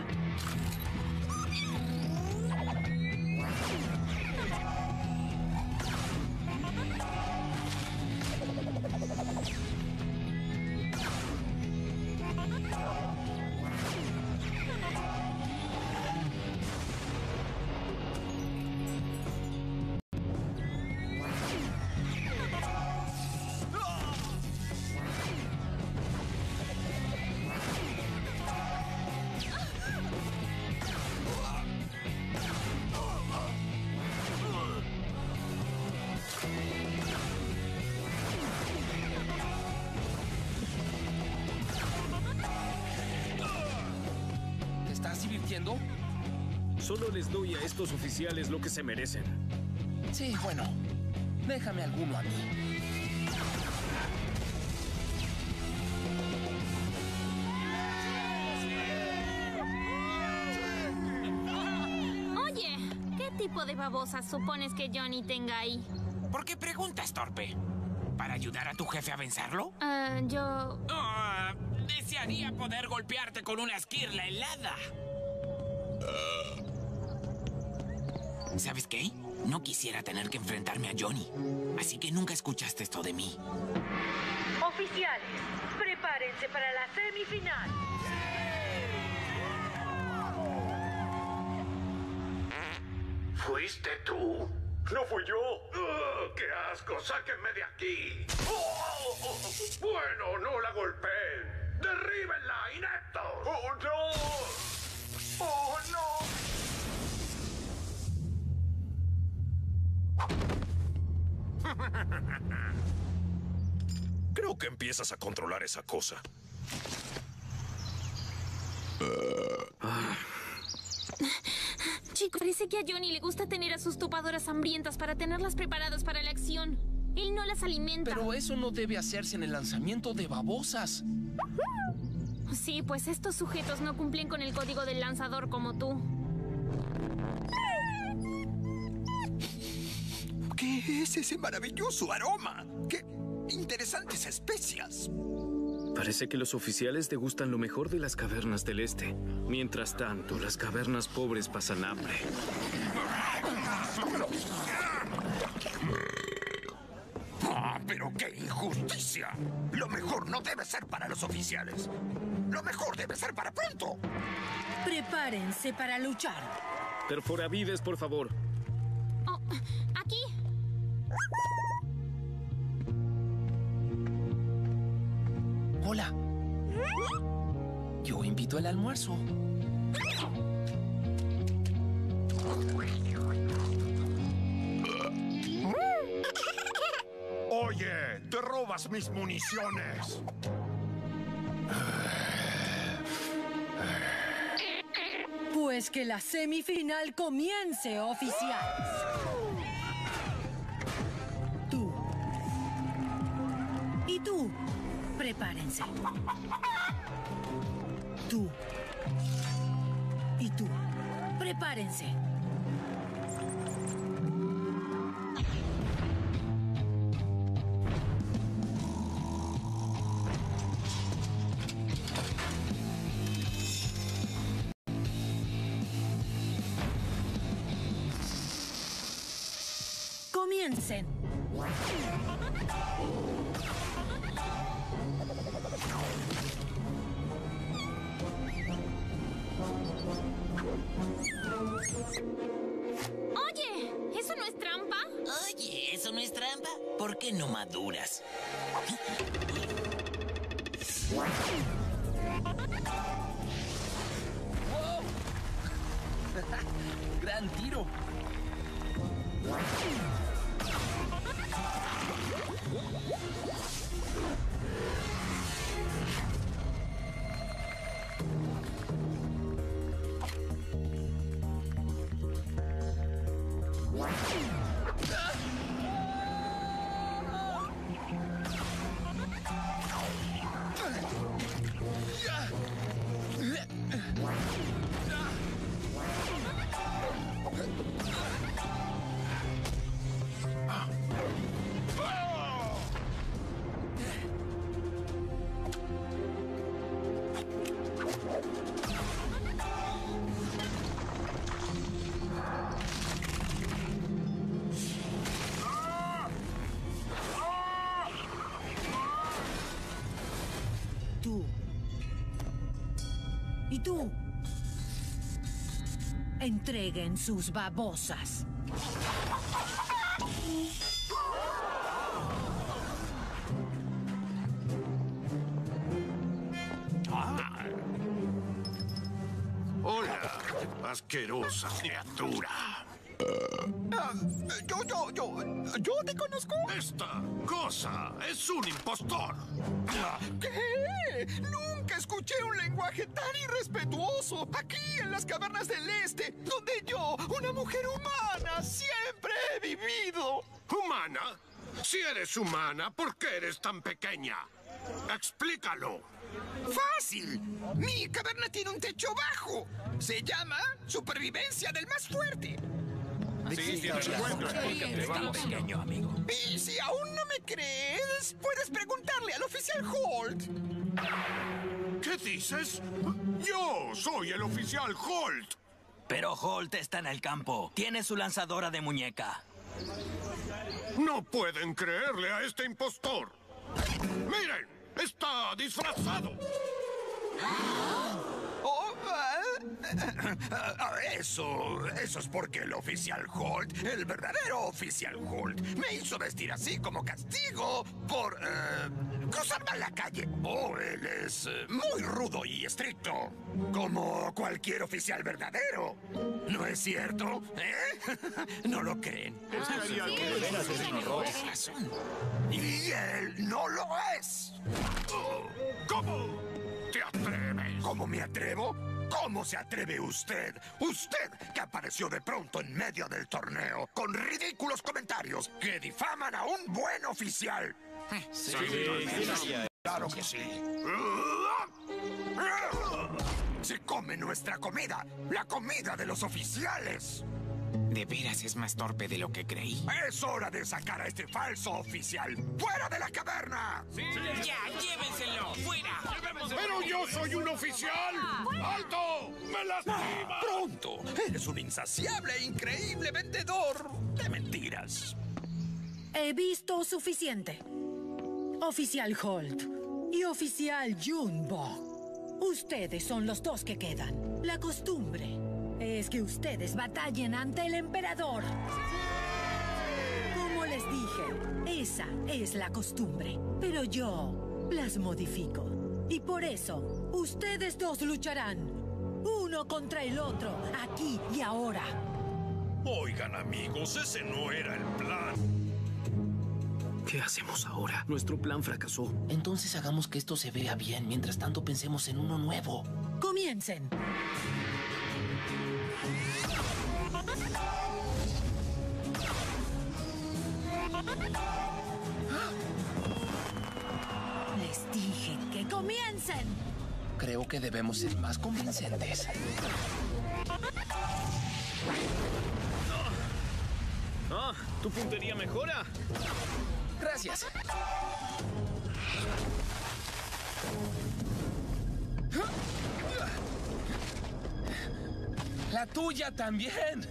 ¿Te estás divirtiendo? Solo les doy a estos oficiales lo que se merecen. Sí, bueno. Déjame alguno a mí. Oye, ¿qué tipo de babosas supones que Johnny tenga ahí? ¿Por qué preguntas, torpe? ¿Para ayudar a tu jefe a vencerlo? Yo... Desearía poder golpearte con una esquirla helada. ¿Sabes qué? No quisiera tener que enfrentarme a Johnny. Así que nunca escuchaste esto de mí. Oficiales, prepárense para la semifinal. ¿Fuiste tú? No fui yo. ¡Qué asco! ¡Sáquenme de aquí! Bueno, no la golpeen. ¡Derríbenla, inepto! ¡Oh, no! ¡Oh, no! Creo que empiezas a controlar esa cosa. Chico, parece que a Johnny le gusta tener a sus topadoras hambrientas para tenerlas preparadas para la acción. Él no las alimenta. Pero eso no debe hacerse en el lanzamiento de babosas. Sí, pues estos sujetos no cumplen con el código del lanzador como tú. ¿Qué es ese maravilloso aroma? ¡Qué interesantes especias! Parece que los oficiales degustan lo mejor de las cavernas del este. Mientras tanto, las cavernas pobres pasan hambre. ¡Pero qué injusticia! Lo mejor no debe ser para los oficiales. Lo mejor debe ser para pronto. Prepárense para luchar. Perforavides, por favor. Oh, aquí. Hola. Yo invito el almuerzo. Oye, te robas mis municiones. que la semifinal comience, oficiales. Tú. Y tú. Prepárense. Tú. Y tú. Prepárense. Comiencen. Oye, ¿eso no es trampa? Oye, ¿eso no es trampa? ¿Por qué no maduras? ¡Wow! ¡Gran tiro! Tú. Y tú. Entreguen sus babosas. Hola, asquerosa criatura. Yo te conozco. Esta cosa es un impostor. ¿Qué? Nunca escuché un lenguaje tan irrespetuoso. Aquí en las cavernas del este, donde yo, una mujer humana, siempre he vivido. ¿Humana? Si eres humana, ¿por qué eres tan pequeña? Explícalo. ¡Fácil! Mi caverna tiene un techo bajo. Se llama supervivencia del más fuerte. Sí, estamos pequeño, amigo. Y si aún no me crees, puedes preguntarle al oficial Holt. ¿Qué dices? Yo soy el oficial Holt. Pero Holt está en el campo. Tiene su lanzadora de muñeca. No pueden creerle a este impostor. ¡Miren! ¡Está disfrazado! Eso es porque el oficial Holt, el verdadero oficial Holt, me hizo vestir así como castigo por cruzar mal la calle. Él es muy rudo y estricto, como cualquier oficial verdadero. ¿No es cierto? ¿No lo creen? Y él no lo es. ¿Cómo te atreves? ¿Cómo me atrevo? ¿Cómo se atreve usted? Usted que apareció de pronto en medio del torneo con ridículos comentarios que difaman a un buen oficial. Sí, claro que sí. Se come nuestra comida, la comida de los oficiales. De veras es más torpe de lo que creí. Es hora de sacar a este falso oficial fuera de la caverna. Sí. Ya, llévenselo, fuera. Pero yo soy un oficial. ¡Alto! ¡Me lastima! Pronto, eres un insaciable e increíble vendedor de mentiras. He visto suficiente. Oficial Holt y oficial Junebug. Ustedes son los dos que quedan. La costumbre es que ustedes batallen ante el emperador. Como les dije, esa es la costumbre. Pero yo las modifico. Y por eso, ustedes dos lucharán. Uno contra el otro, aquí y ahora. Oigan, amigos, ese no era el plan. ¿Qué hacemos ahora? Nuestro plan fracasó. Entonces hagamos que esto se vea bien. Mientras tanto, pensemos en uno nuevo. Comiencen. Les dije que comiencen. Creo que debemos ser más convincentes. ¿Tu puntería mejora? Gracias. La tuya también.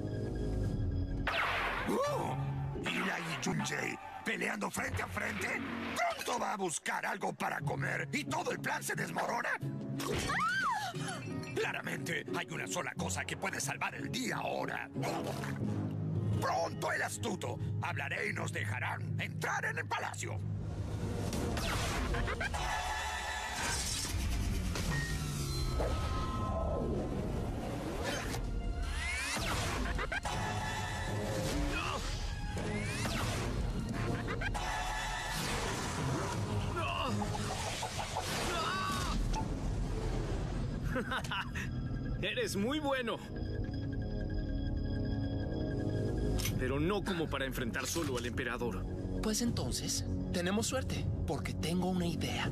Eli y Junjay peleando frente a frente. Pronto va a buscar algo para comer y todo el plan se desmorona. Claramente hay una sola cosa que puede salvar el día ahora. Pronto el astuto hablaré y nos dejarán entrar en el palacio. Eres muy bueno. Pero no como para enfrentar solo al emperador. Pues entonces, tenemos suerte, porque tengo una idea.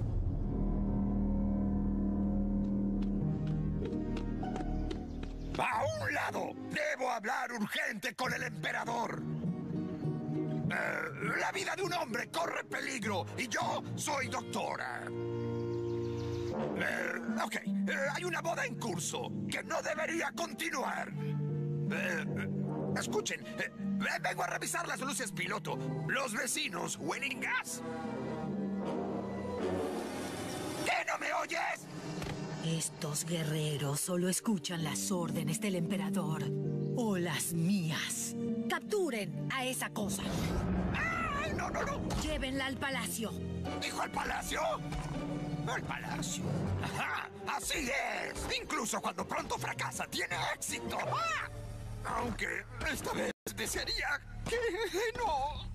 ¡A un lado! ¡Debo hablar urgente con el emperador! La vida de un hombre corre peligro y yo soy doctora. Hay una boda en curso que no debería continuar. Escuchen, vengo a revisar las luces piloto. Los vecinos huelen gas. ¿Qué no me oyes? Estos guerreros solo escuchan las órdenes del emperador o las mías. ¡Capturen a esa cosa! ¡Ay, no! Llévenla al palacio. ¿Dijo al palacio? ¡Al palacio! ¡Ajá! ¡Así es! Incluso cuando pronto fracasa, tiene éxito. ¡Ah! Aunque esta vez desearía que no.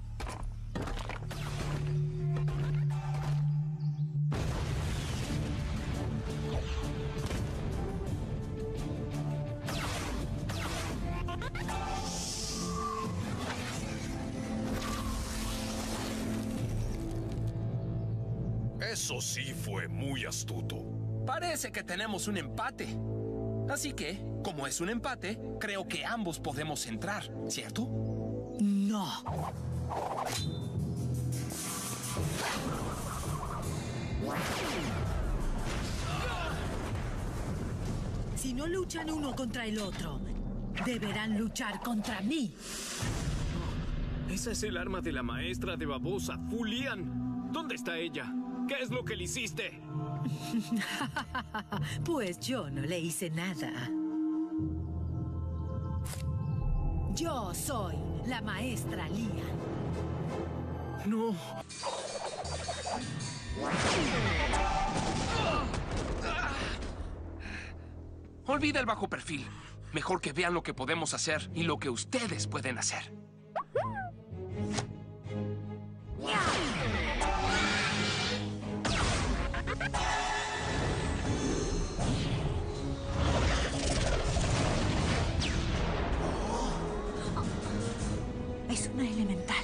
Eso sí fue muy astuto. Parece que tenemos un empate. Así que, como es un empate, creo que ambos podemos entrar, ¿cierto? No. Si no luchan uno contra el otro, deberán luchar contra mí. Esa es el arma de la maestra de babosa, Fulian. ¿Dónde está ella? ¿Qué es lo que le hiciste? Pues yo no le hice nada. Yo soy la maestra Lian. No. Olvida el bajo perfil. Mejor que vean lo que podemos hacer y lo que ustedes pueden hacer. Es una elemental.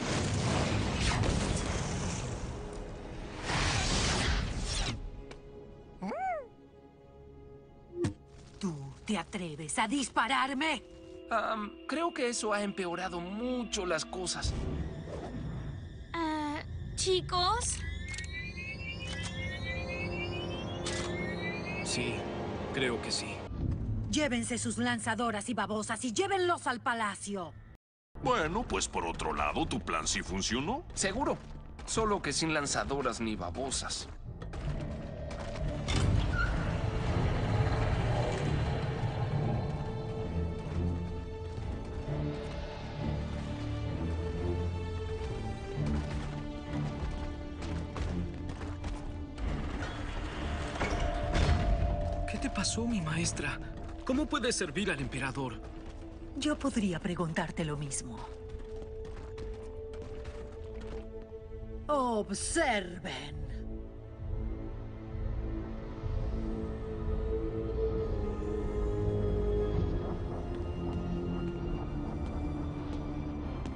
¿Tú te atreves a dispararme? Creo que eso ha empeorado mucho las cosas. ¿Chicos? Sí, creo que sí. Llévense sus lanzadoras y babosas y llévenlos al palacio. Bueno, pues por otro lado, ¿tu plan sí funcionó? Seguro. Solo que sin lanzadoras ni babosas. ¿Qué te pasó, mi maestra? ¿Cómo puedes servir al emperador? Yo podría preguntarte lo mismo. Observen.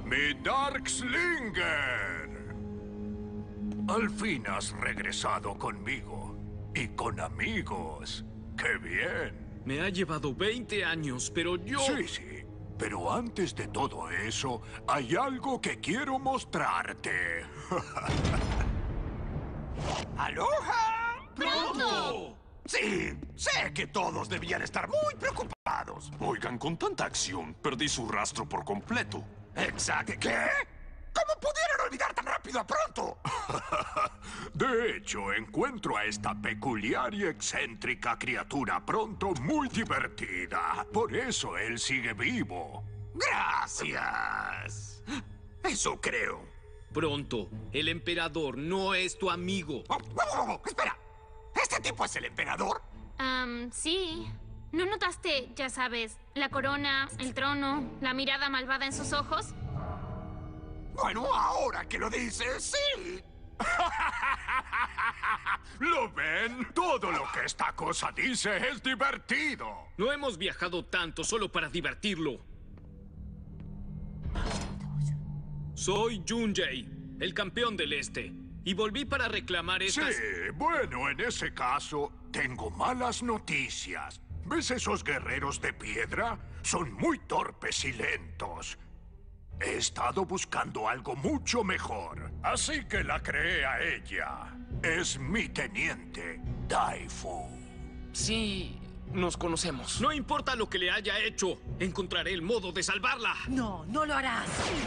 ¡Mi Darkslinger! Al fin has regresado conmigo. Y con amigos. ¡Qué bien! Me ha llevado 20 años, pero yo... Sí. Pero antes de todo eso, hay algo que quiero mostrarte. ¡Aloha! ¡Pronto! Sí, sé que todos debían estar muy preocupados. Oigan, con tanta acción, perdí su rastro por completo. Exacto. ¿Qué? ¿Cómo pudieron olvidar tan rápido a Pronto? De hecho, encuentro a esta peculiar y excéntrica criatura Pronto muy divertida. Por eso él sigue vivo. Gracias. Eso creo. Pronto, el emperador no es tu amigo. Espera, ¿este tipo es el emperador? Sí. ¿No notaste, ya sabes, la corona, el trono, la mirada malvada en sus ojos? Bueno, ahora que lo dices, sí. ¿Lo ven? Todo lo que esta cosa dice es divertido. No hemos viajado tanto solo para divertirlo. Soy Junjay, el campeón del Este, y volví para reclamar estas... Sí, bueno, en ese caso, tengo malas noticias. ¿Ves esos guerreros de piedra? Son muy torpes y lentos. He estado buscando algo mucho mejor, así que la creé a ella. Es mi teniente, Daifu. Sí, nos conocemos. No importa lo que le haya hecho, encontraré el modo de salvarla. No, no lo harás.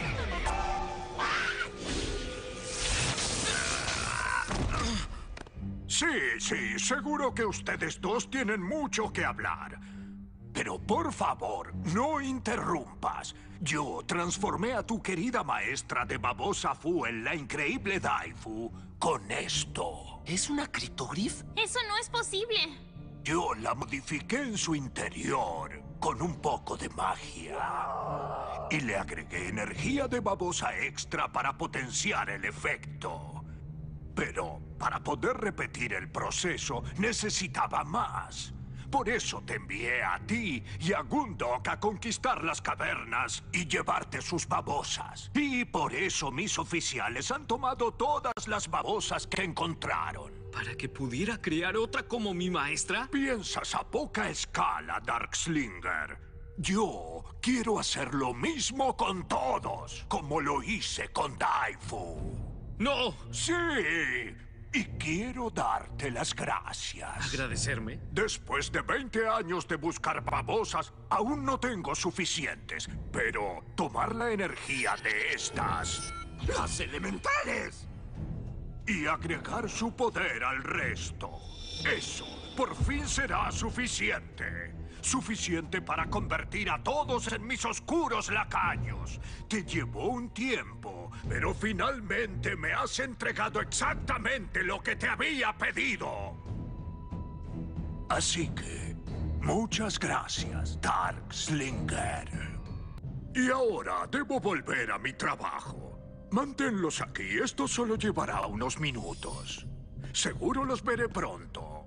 Sí, seguro que ustedes dos tienen mucho que hablar. Pero por favor, no interrumpas. Yo transformé a tu querida maestra de babosa Fu en la increíble Daifu con esto. ¿Es una Cryptogriff? ¡Eso no es posible! Yo la modifiqué en su interior con un poco de magia. Y le agregué energía de babosa extra para potenciar el efecto. Pero para poder repetir el proceso necesitaba más. Por eso te envié a ti y a Gundok a conquistar las cavernas y llevarte sus babosas. Y por eso mis oficiales han tomado todas las babosas que encontraron. ¿Para que pudiera crear otra como mi maestra? Piensas a poca escala, Darkslinger. Yo quiero hacer lo mismo con todos, como lo hice con Daifu. ¡No! ¡Sí! Y quiero darte las gracias. ¿Agradecerme? Después de 20 años de buscar babosas, aún no tengo suficientes. Pero tomar la energía de estas... ¡Las elementales! Y agregar su poder al resto. Eso, por fin será suficiente. Suficiente para convertir a todos en mis oscuros lacayos. Te llevó un tiempo, pero finalmente me has entregado exactamente lo que te había pedido. Así que, muchas gracias, Darkslinger. Y ahora debo volver a mi trabajo. Manténlos aquí, esto solo llevará unos minutos. Seguro los veré pronto.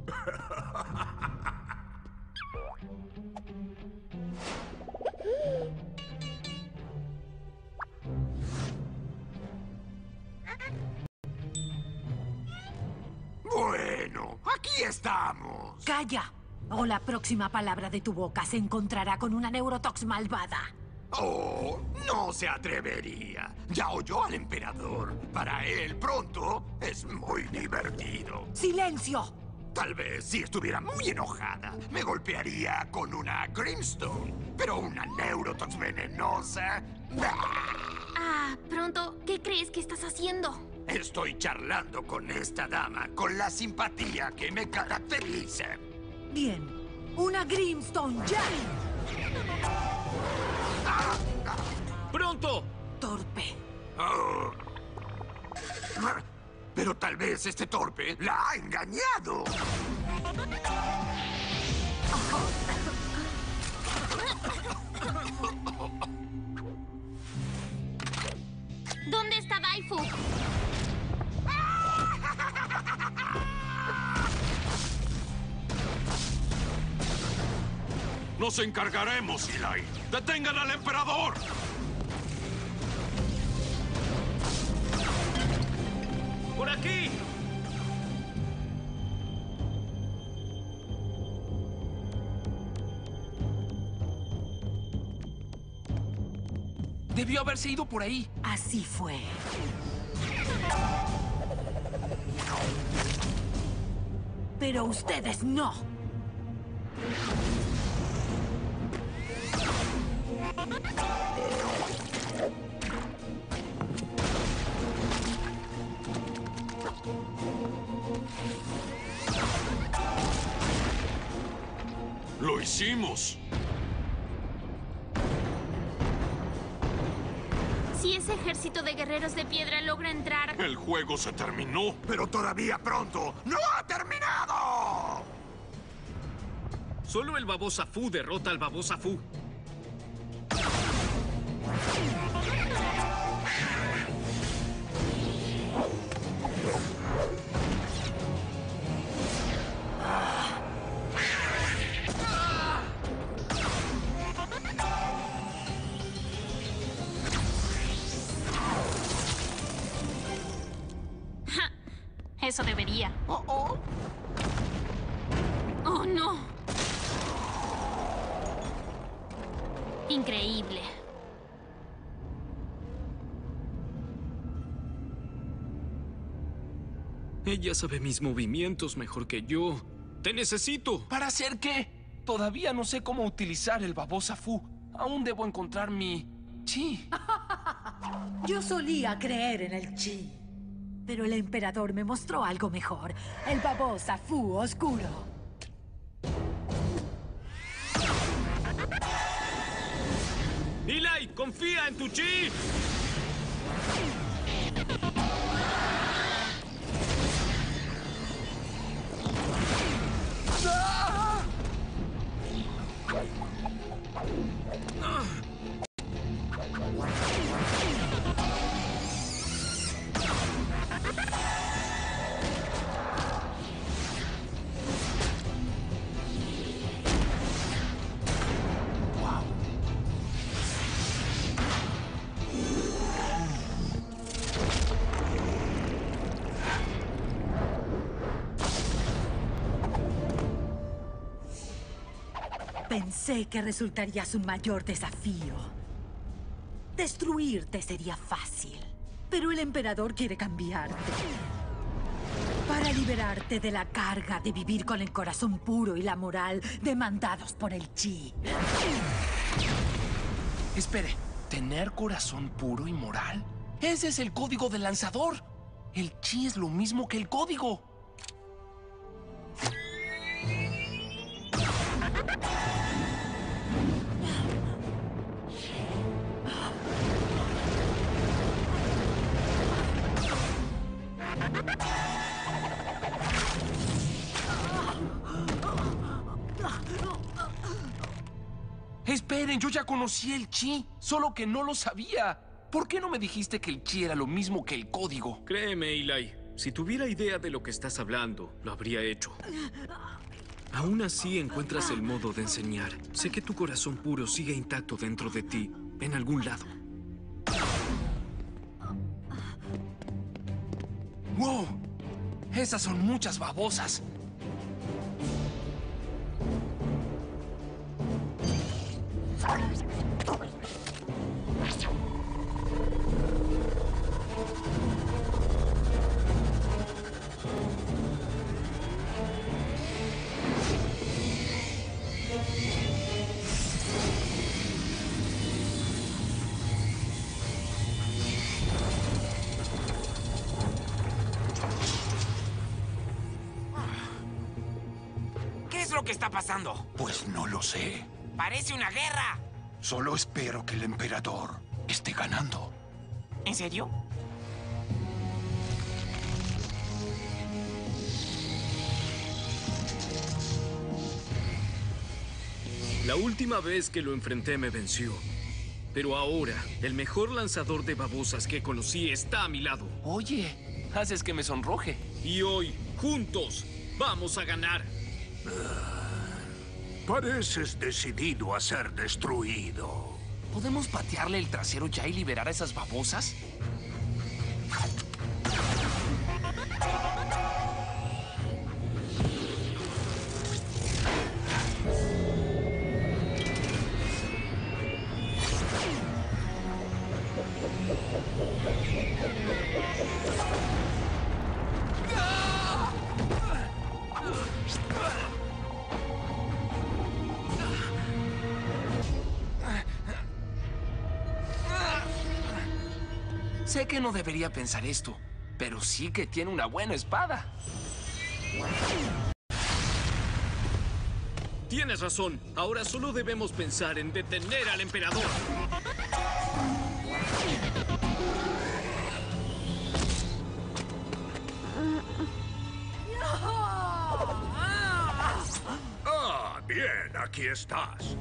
Bueno, aquí estamos. ¡Calla! O la próxima palabra de tu boca se encontrará con una neurotox malvada. Oh, no se atrevería. Ya oyó al emperador. Para él, Pronto es muy divertido. ¡Silencio! Tal vez si estuviera muy enojada, me golpearía con una Grimstone. Pero una neurotox venenosa... Pronto, ¿qué crees que estás haciendo? Estoy charlando con esta dama con la simpatía que me caracteriza. Bien, una Grimstone ya. ¡Pronto! Torpe. Oh. Pero tal vez este torpe la ha engañado. ¿Dónde está Daifu? Nos encargaremos, Eli. ¡Detengan al emperador! ¡Por aquí! Debió haberse ido por ahí. Así fue. Pero ustedes no. ¡Lo hicimos! Si ese ejército de guerreros de piedra logra entrar... El juego se terminó. Pero todavía pronto. ¡No ha terminado! Solo el Babosa Fu derrota al Babosa Fu. Eso debería. ¡Oh, no! Increíble. Ella sabe mis movimientos mejor que yo. ¡Te necesito! ¿Para hacer qué? Todavía no sé cómo utilizar el Babosa Fu. Aún debo encontrar mi chi. Yo solía creer en el chi. Pero el emperador me mostró algo mejor. El Babosa Fu oscuro. ¡Eli, confía en tu chi! Pensé que resultarías un mayor desafío. Destruirte sería fácil, pero el emperador quiere cambiarte. Para liberarte de la carga de vivir con el corazón puro y la moral demandados por el chi. Espere, ¿tener corazón puro y moral? Ese es el código del lanzador. El chi es lo mismo que el código. Esperen, yo ya conocí el chi, solo que no lo sabía. ¿Por qué no me dijiste que el chi era lo mismo que el código? Créeme, Eli, si tuviera idea de lo que estás hablando, lo habría hecho. Aún así encuentras el modo de enseñar. Sé que tu corazón puro sigue intacto dentro de ti, en algún lado. ¡Wow! Esas son muchas babosas. ¿Qué es lo que está pasando? Pues no lo sé. Parece una guerra. Solo espero que el emperador esté ganando. ¿En serio? La última vez que lo enfrenté me venció. Pero ahora, el mejor lanzador de babosas que conocí está a mi lado. Oye, haces que me sonroje. Y hoy, juntos, vamos a ganar. Pareces decidido a ser destruido. ¿Podemos patearle el trasero ya y liberar a esas babosas? Sé que no debería pensar esto, pero sí que tiene una buena espada. Tienes razón. Ahora solo debemos pensar en detener al emperador. Ah, bien, aquí estás.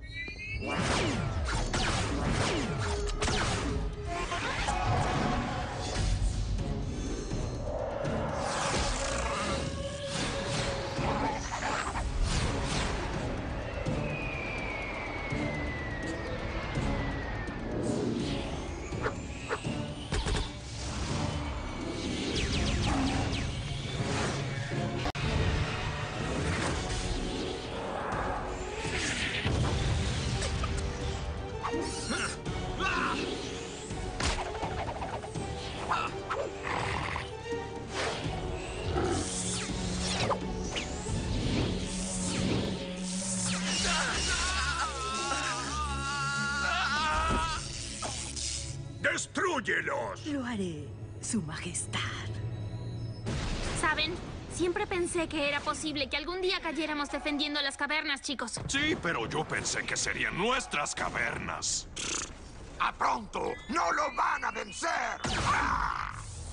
¡Destrúyelos! Lo haré, Su Majestad. ¿Saben? Siempre pensé que era posible que algún día cayéramos defendiendo las cavernas, chicos. Sí, pero yo pensé que serían nuestras cavernas. ¡A pronto! ¡No lo van a vencer! ¡Ah!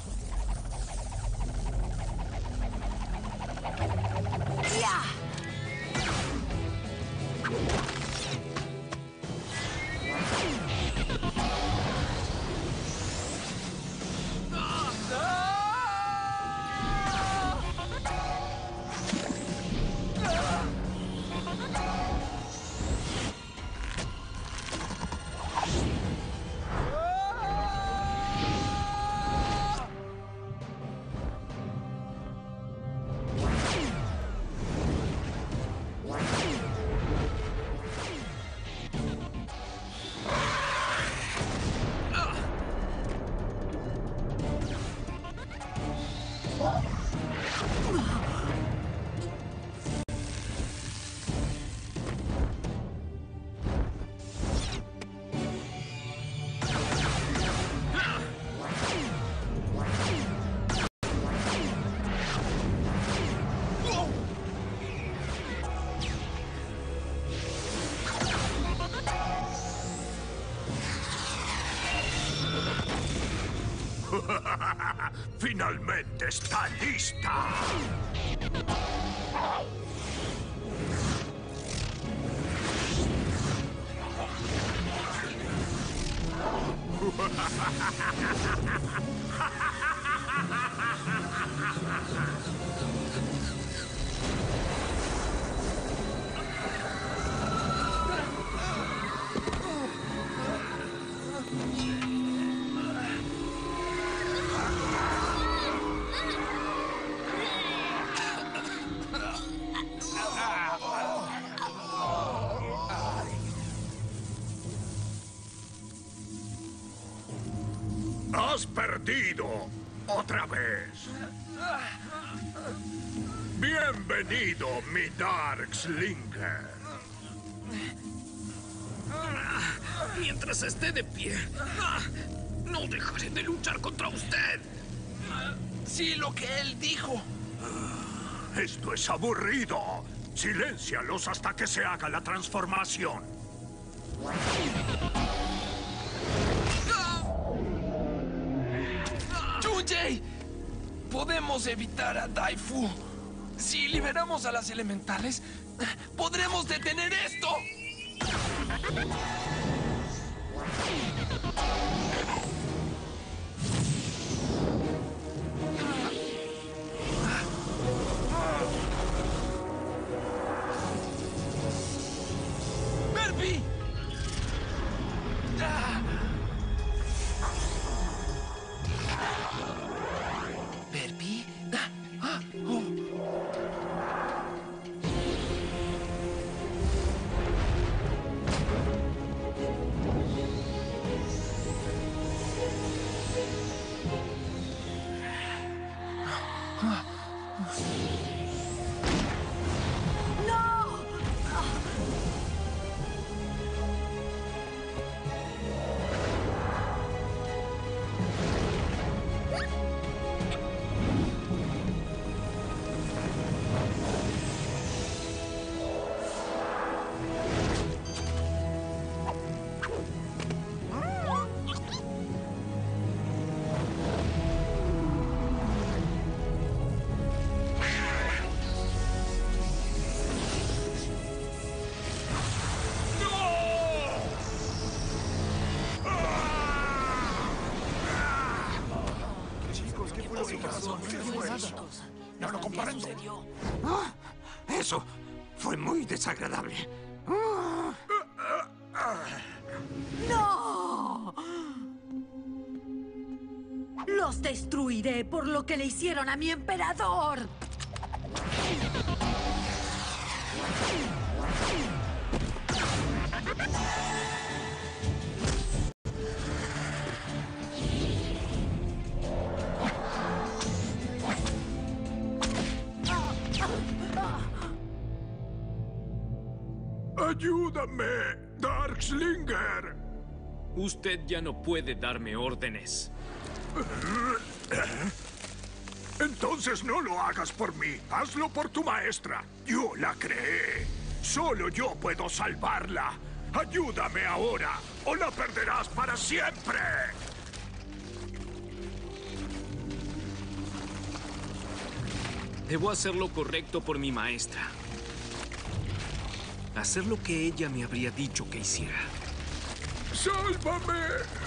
¡Ya! ¡Finalmente está lista! ¡Has perdido! ¡Otra vez! ¡Bienvenido, mi Darkslinger! Mientras esté de pie, no dejaré de luchar contra usted. Sí, lo que él dijo. ¡Esto es aburrido! ¡Siléncialos hasta que se haga la transformación! ¡Junjay! Podemos evitar a Daifu. Si liberamos a las elementales, podremos detener esto. ¡Perpi! ¿Perpi? sucedió? Eso fue muy desagradable. ¡No! Los destruiré por lo que le hicieron a mi emperador. ¡Ayúdame, Darkslinger! Usted ya no puede darme órdenes. Entonces no lo hagas por mí. Hazlo por tu maestra. Yo la creé. Solo yo puedo salvarla. Ayúdame ahora o la perderás para siempre. Debo hacer lo correcto por mi maestra. Hacer lo que ella me habría dicho que hiciera. ¡Sálvame!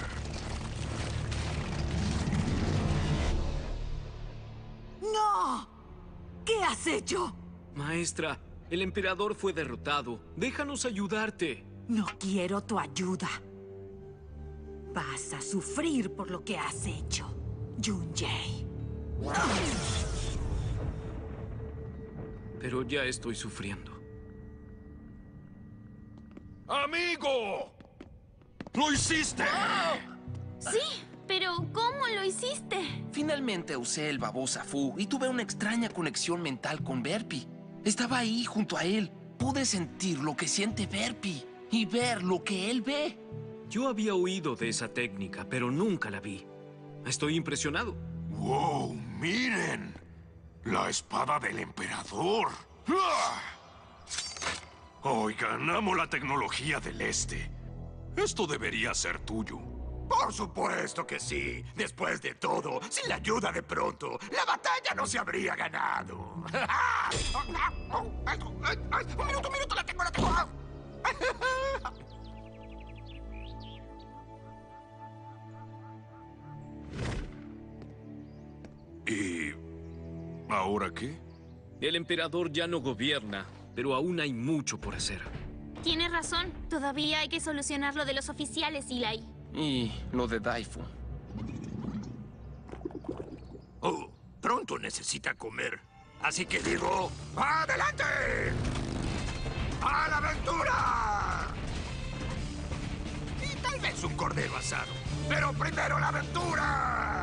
¡No! ¿Qué has hecho? Maestra, el emperador fue derrotado. Déjanos ayudarte. No quiero tu ayuda. Vas a sufrir por lo que has hecho, Yun-Jae. Pero ya estoy sufriendo. ¡Amigo! ¡Lo hiciste! Sí, pero ¿cómo lo hiciste? Finalmente usé el babosa Fu y tuve una extraña conexión mental con Verpi. Estaba ahí junto a él. Pude sentir lo que siente Verpi y ver lo que él ve. Yo había oído de esa técnica, pero nunca la vi. Estoy impresionado. ¡Wow! ¡Miren! La espada del emperador. ¡Ah! Oigan, amo la tecnología del este. Esto debería ser tuyo. Por supuesto que sí. Después de todo, sin la ayuda de pronto, la batalla no se habría ganado. ¡Un minuto! ¡La tengo! ¿Y ahora qué? El emperador ya no gobierna, pero aún hay mucho por hacer. Tienes razón. Todavía hay que solucionar lo de los oficiales, Eli. Y lo de Daifu. Oh, pronto necesita comer. Así que digo, ¡adelante! ¡A la aventura! Y tal vez un cordero asado. Pero primero la aventura.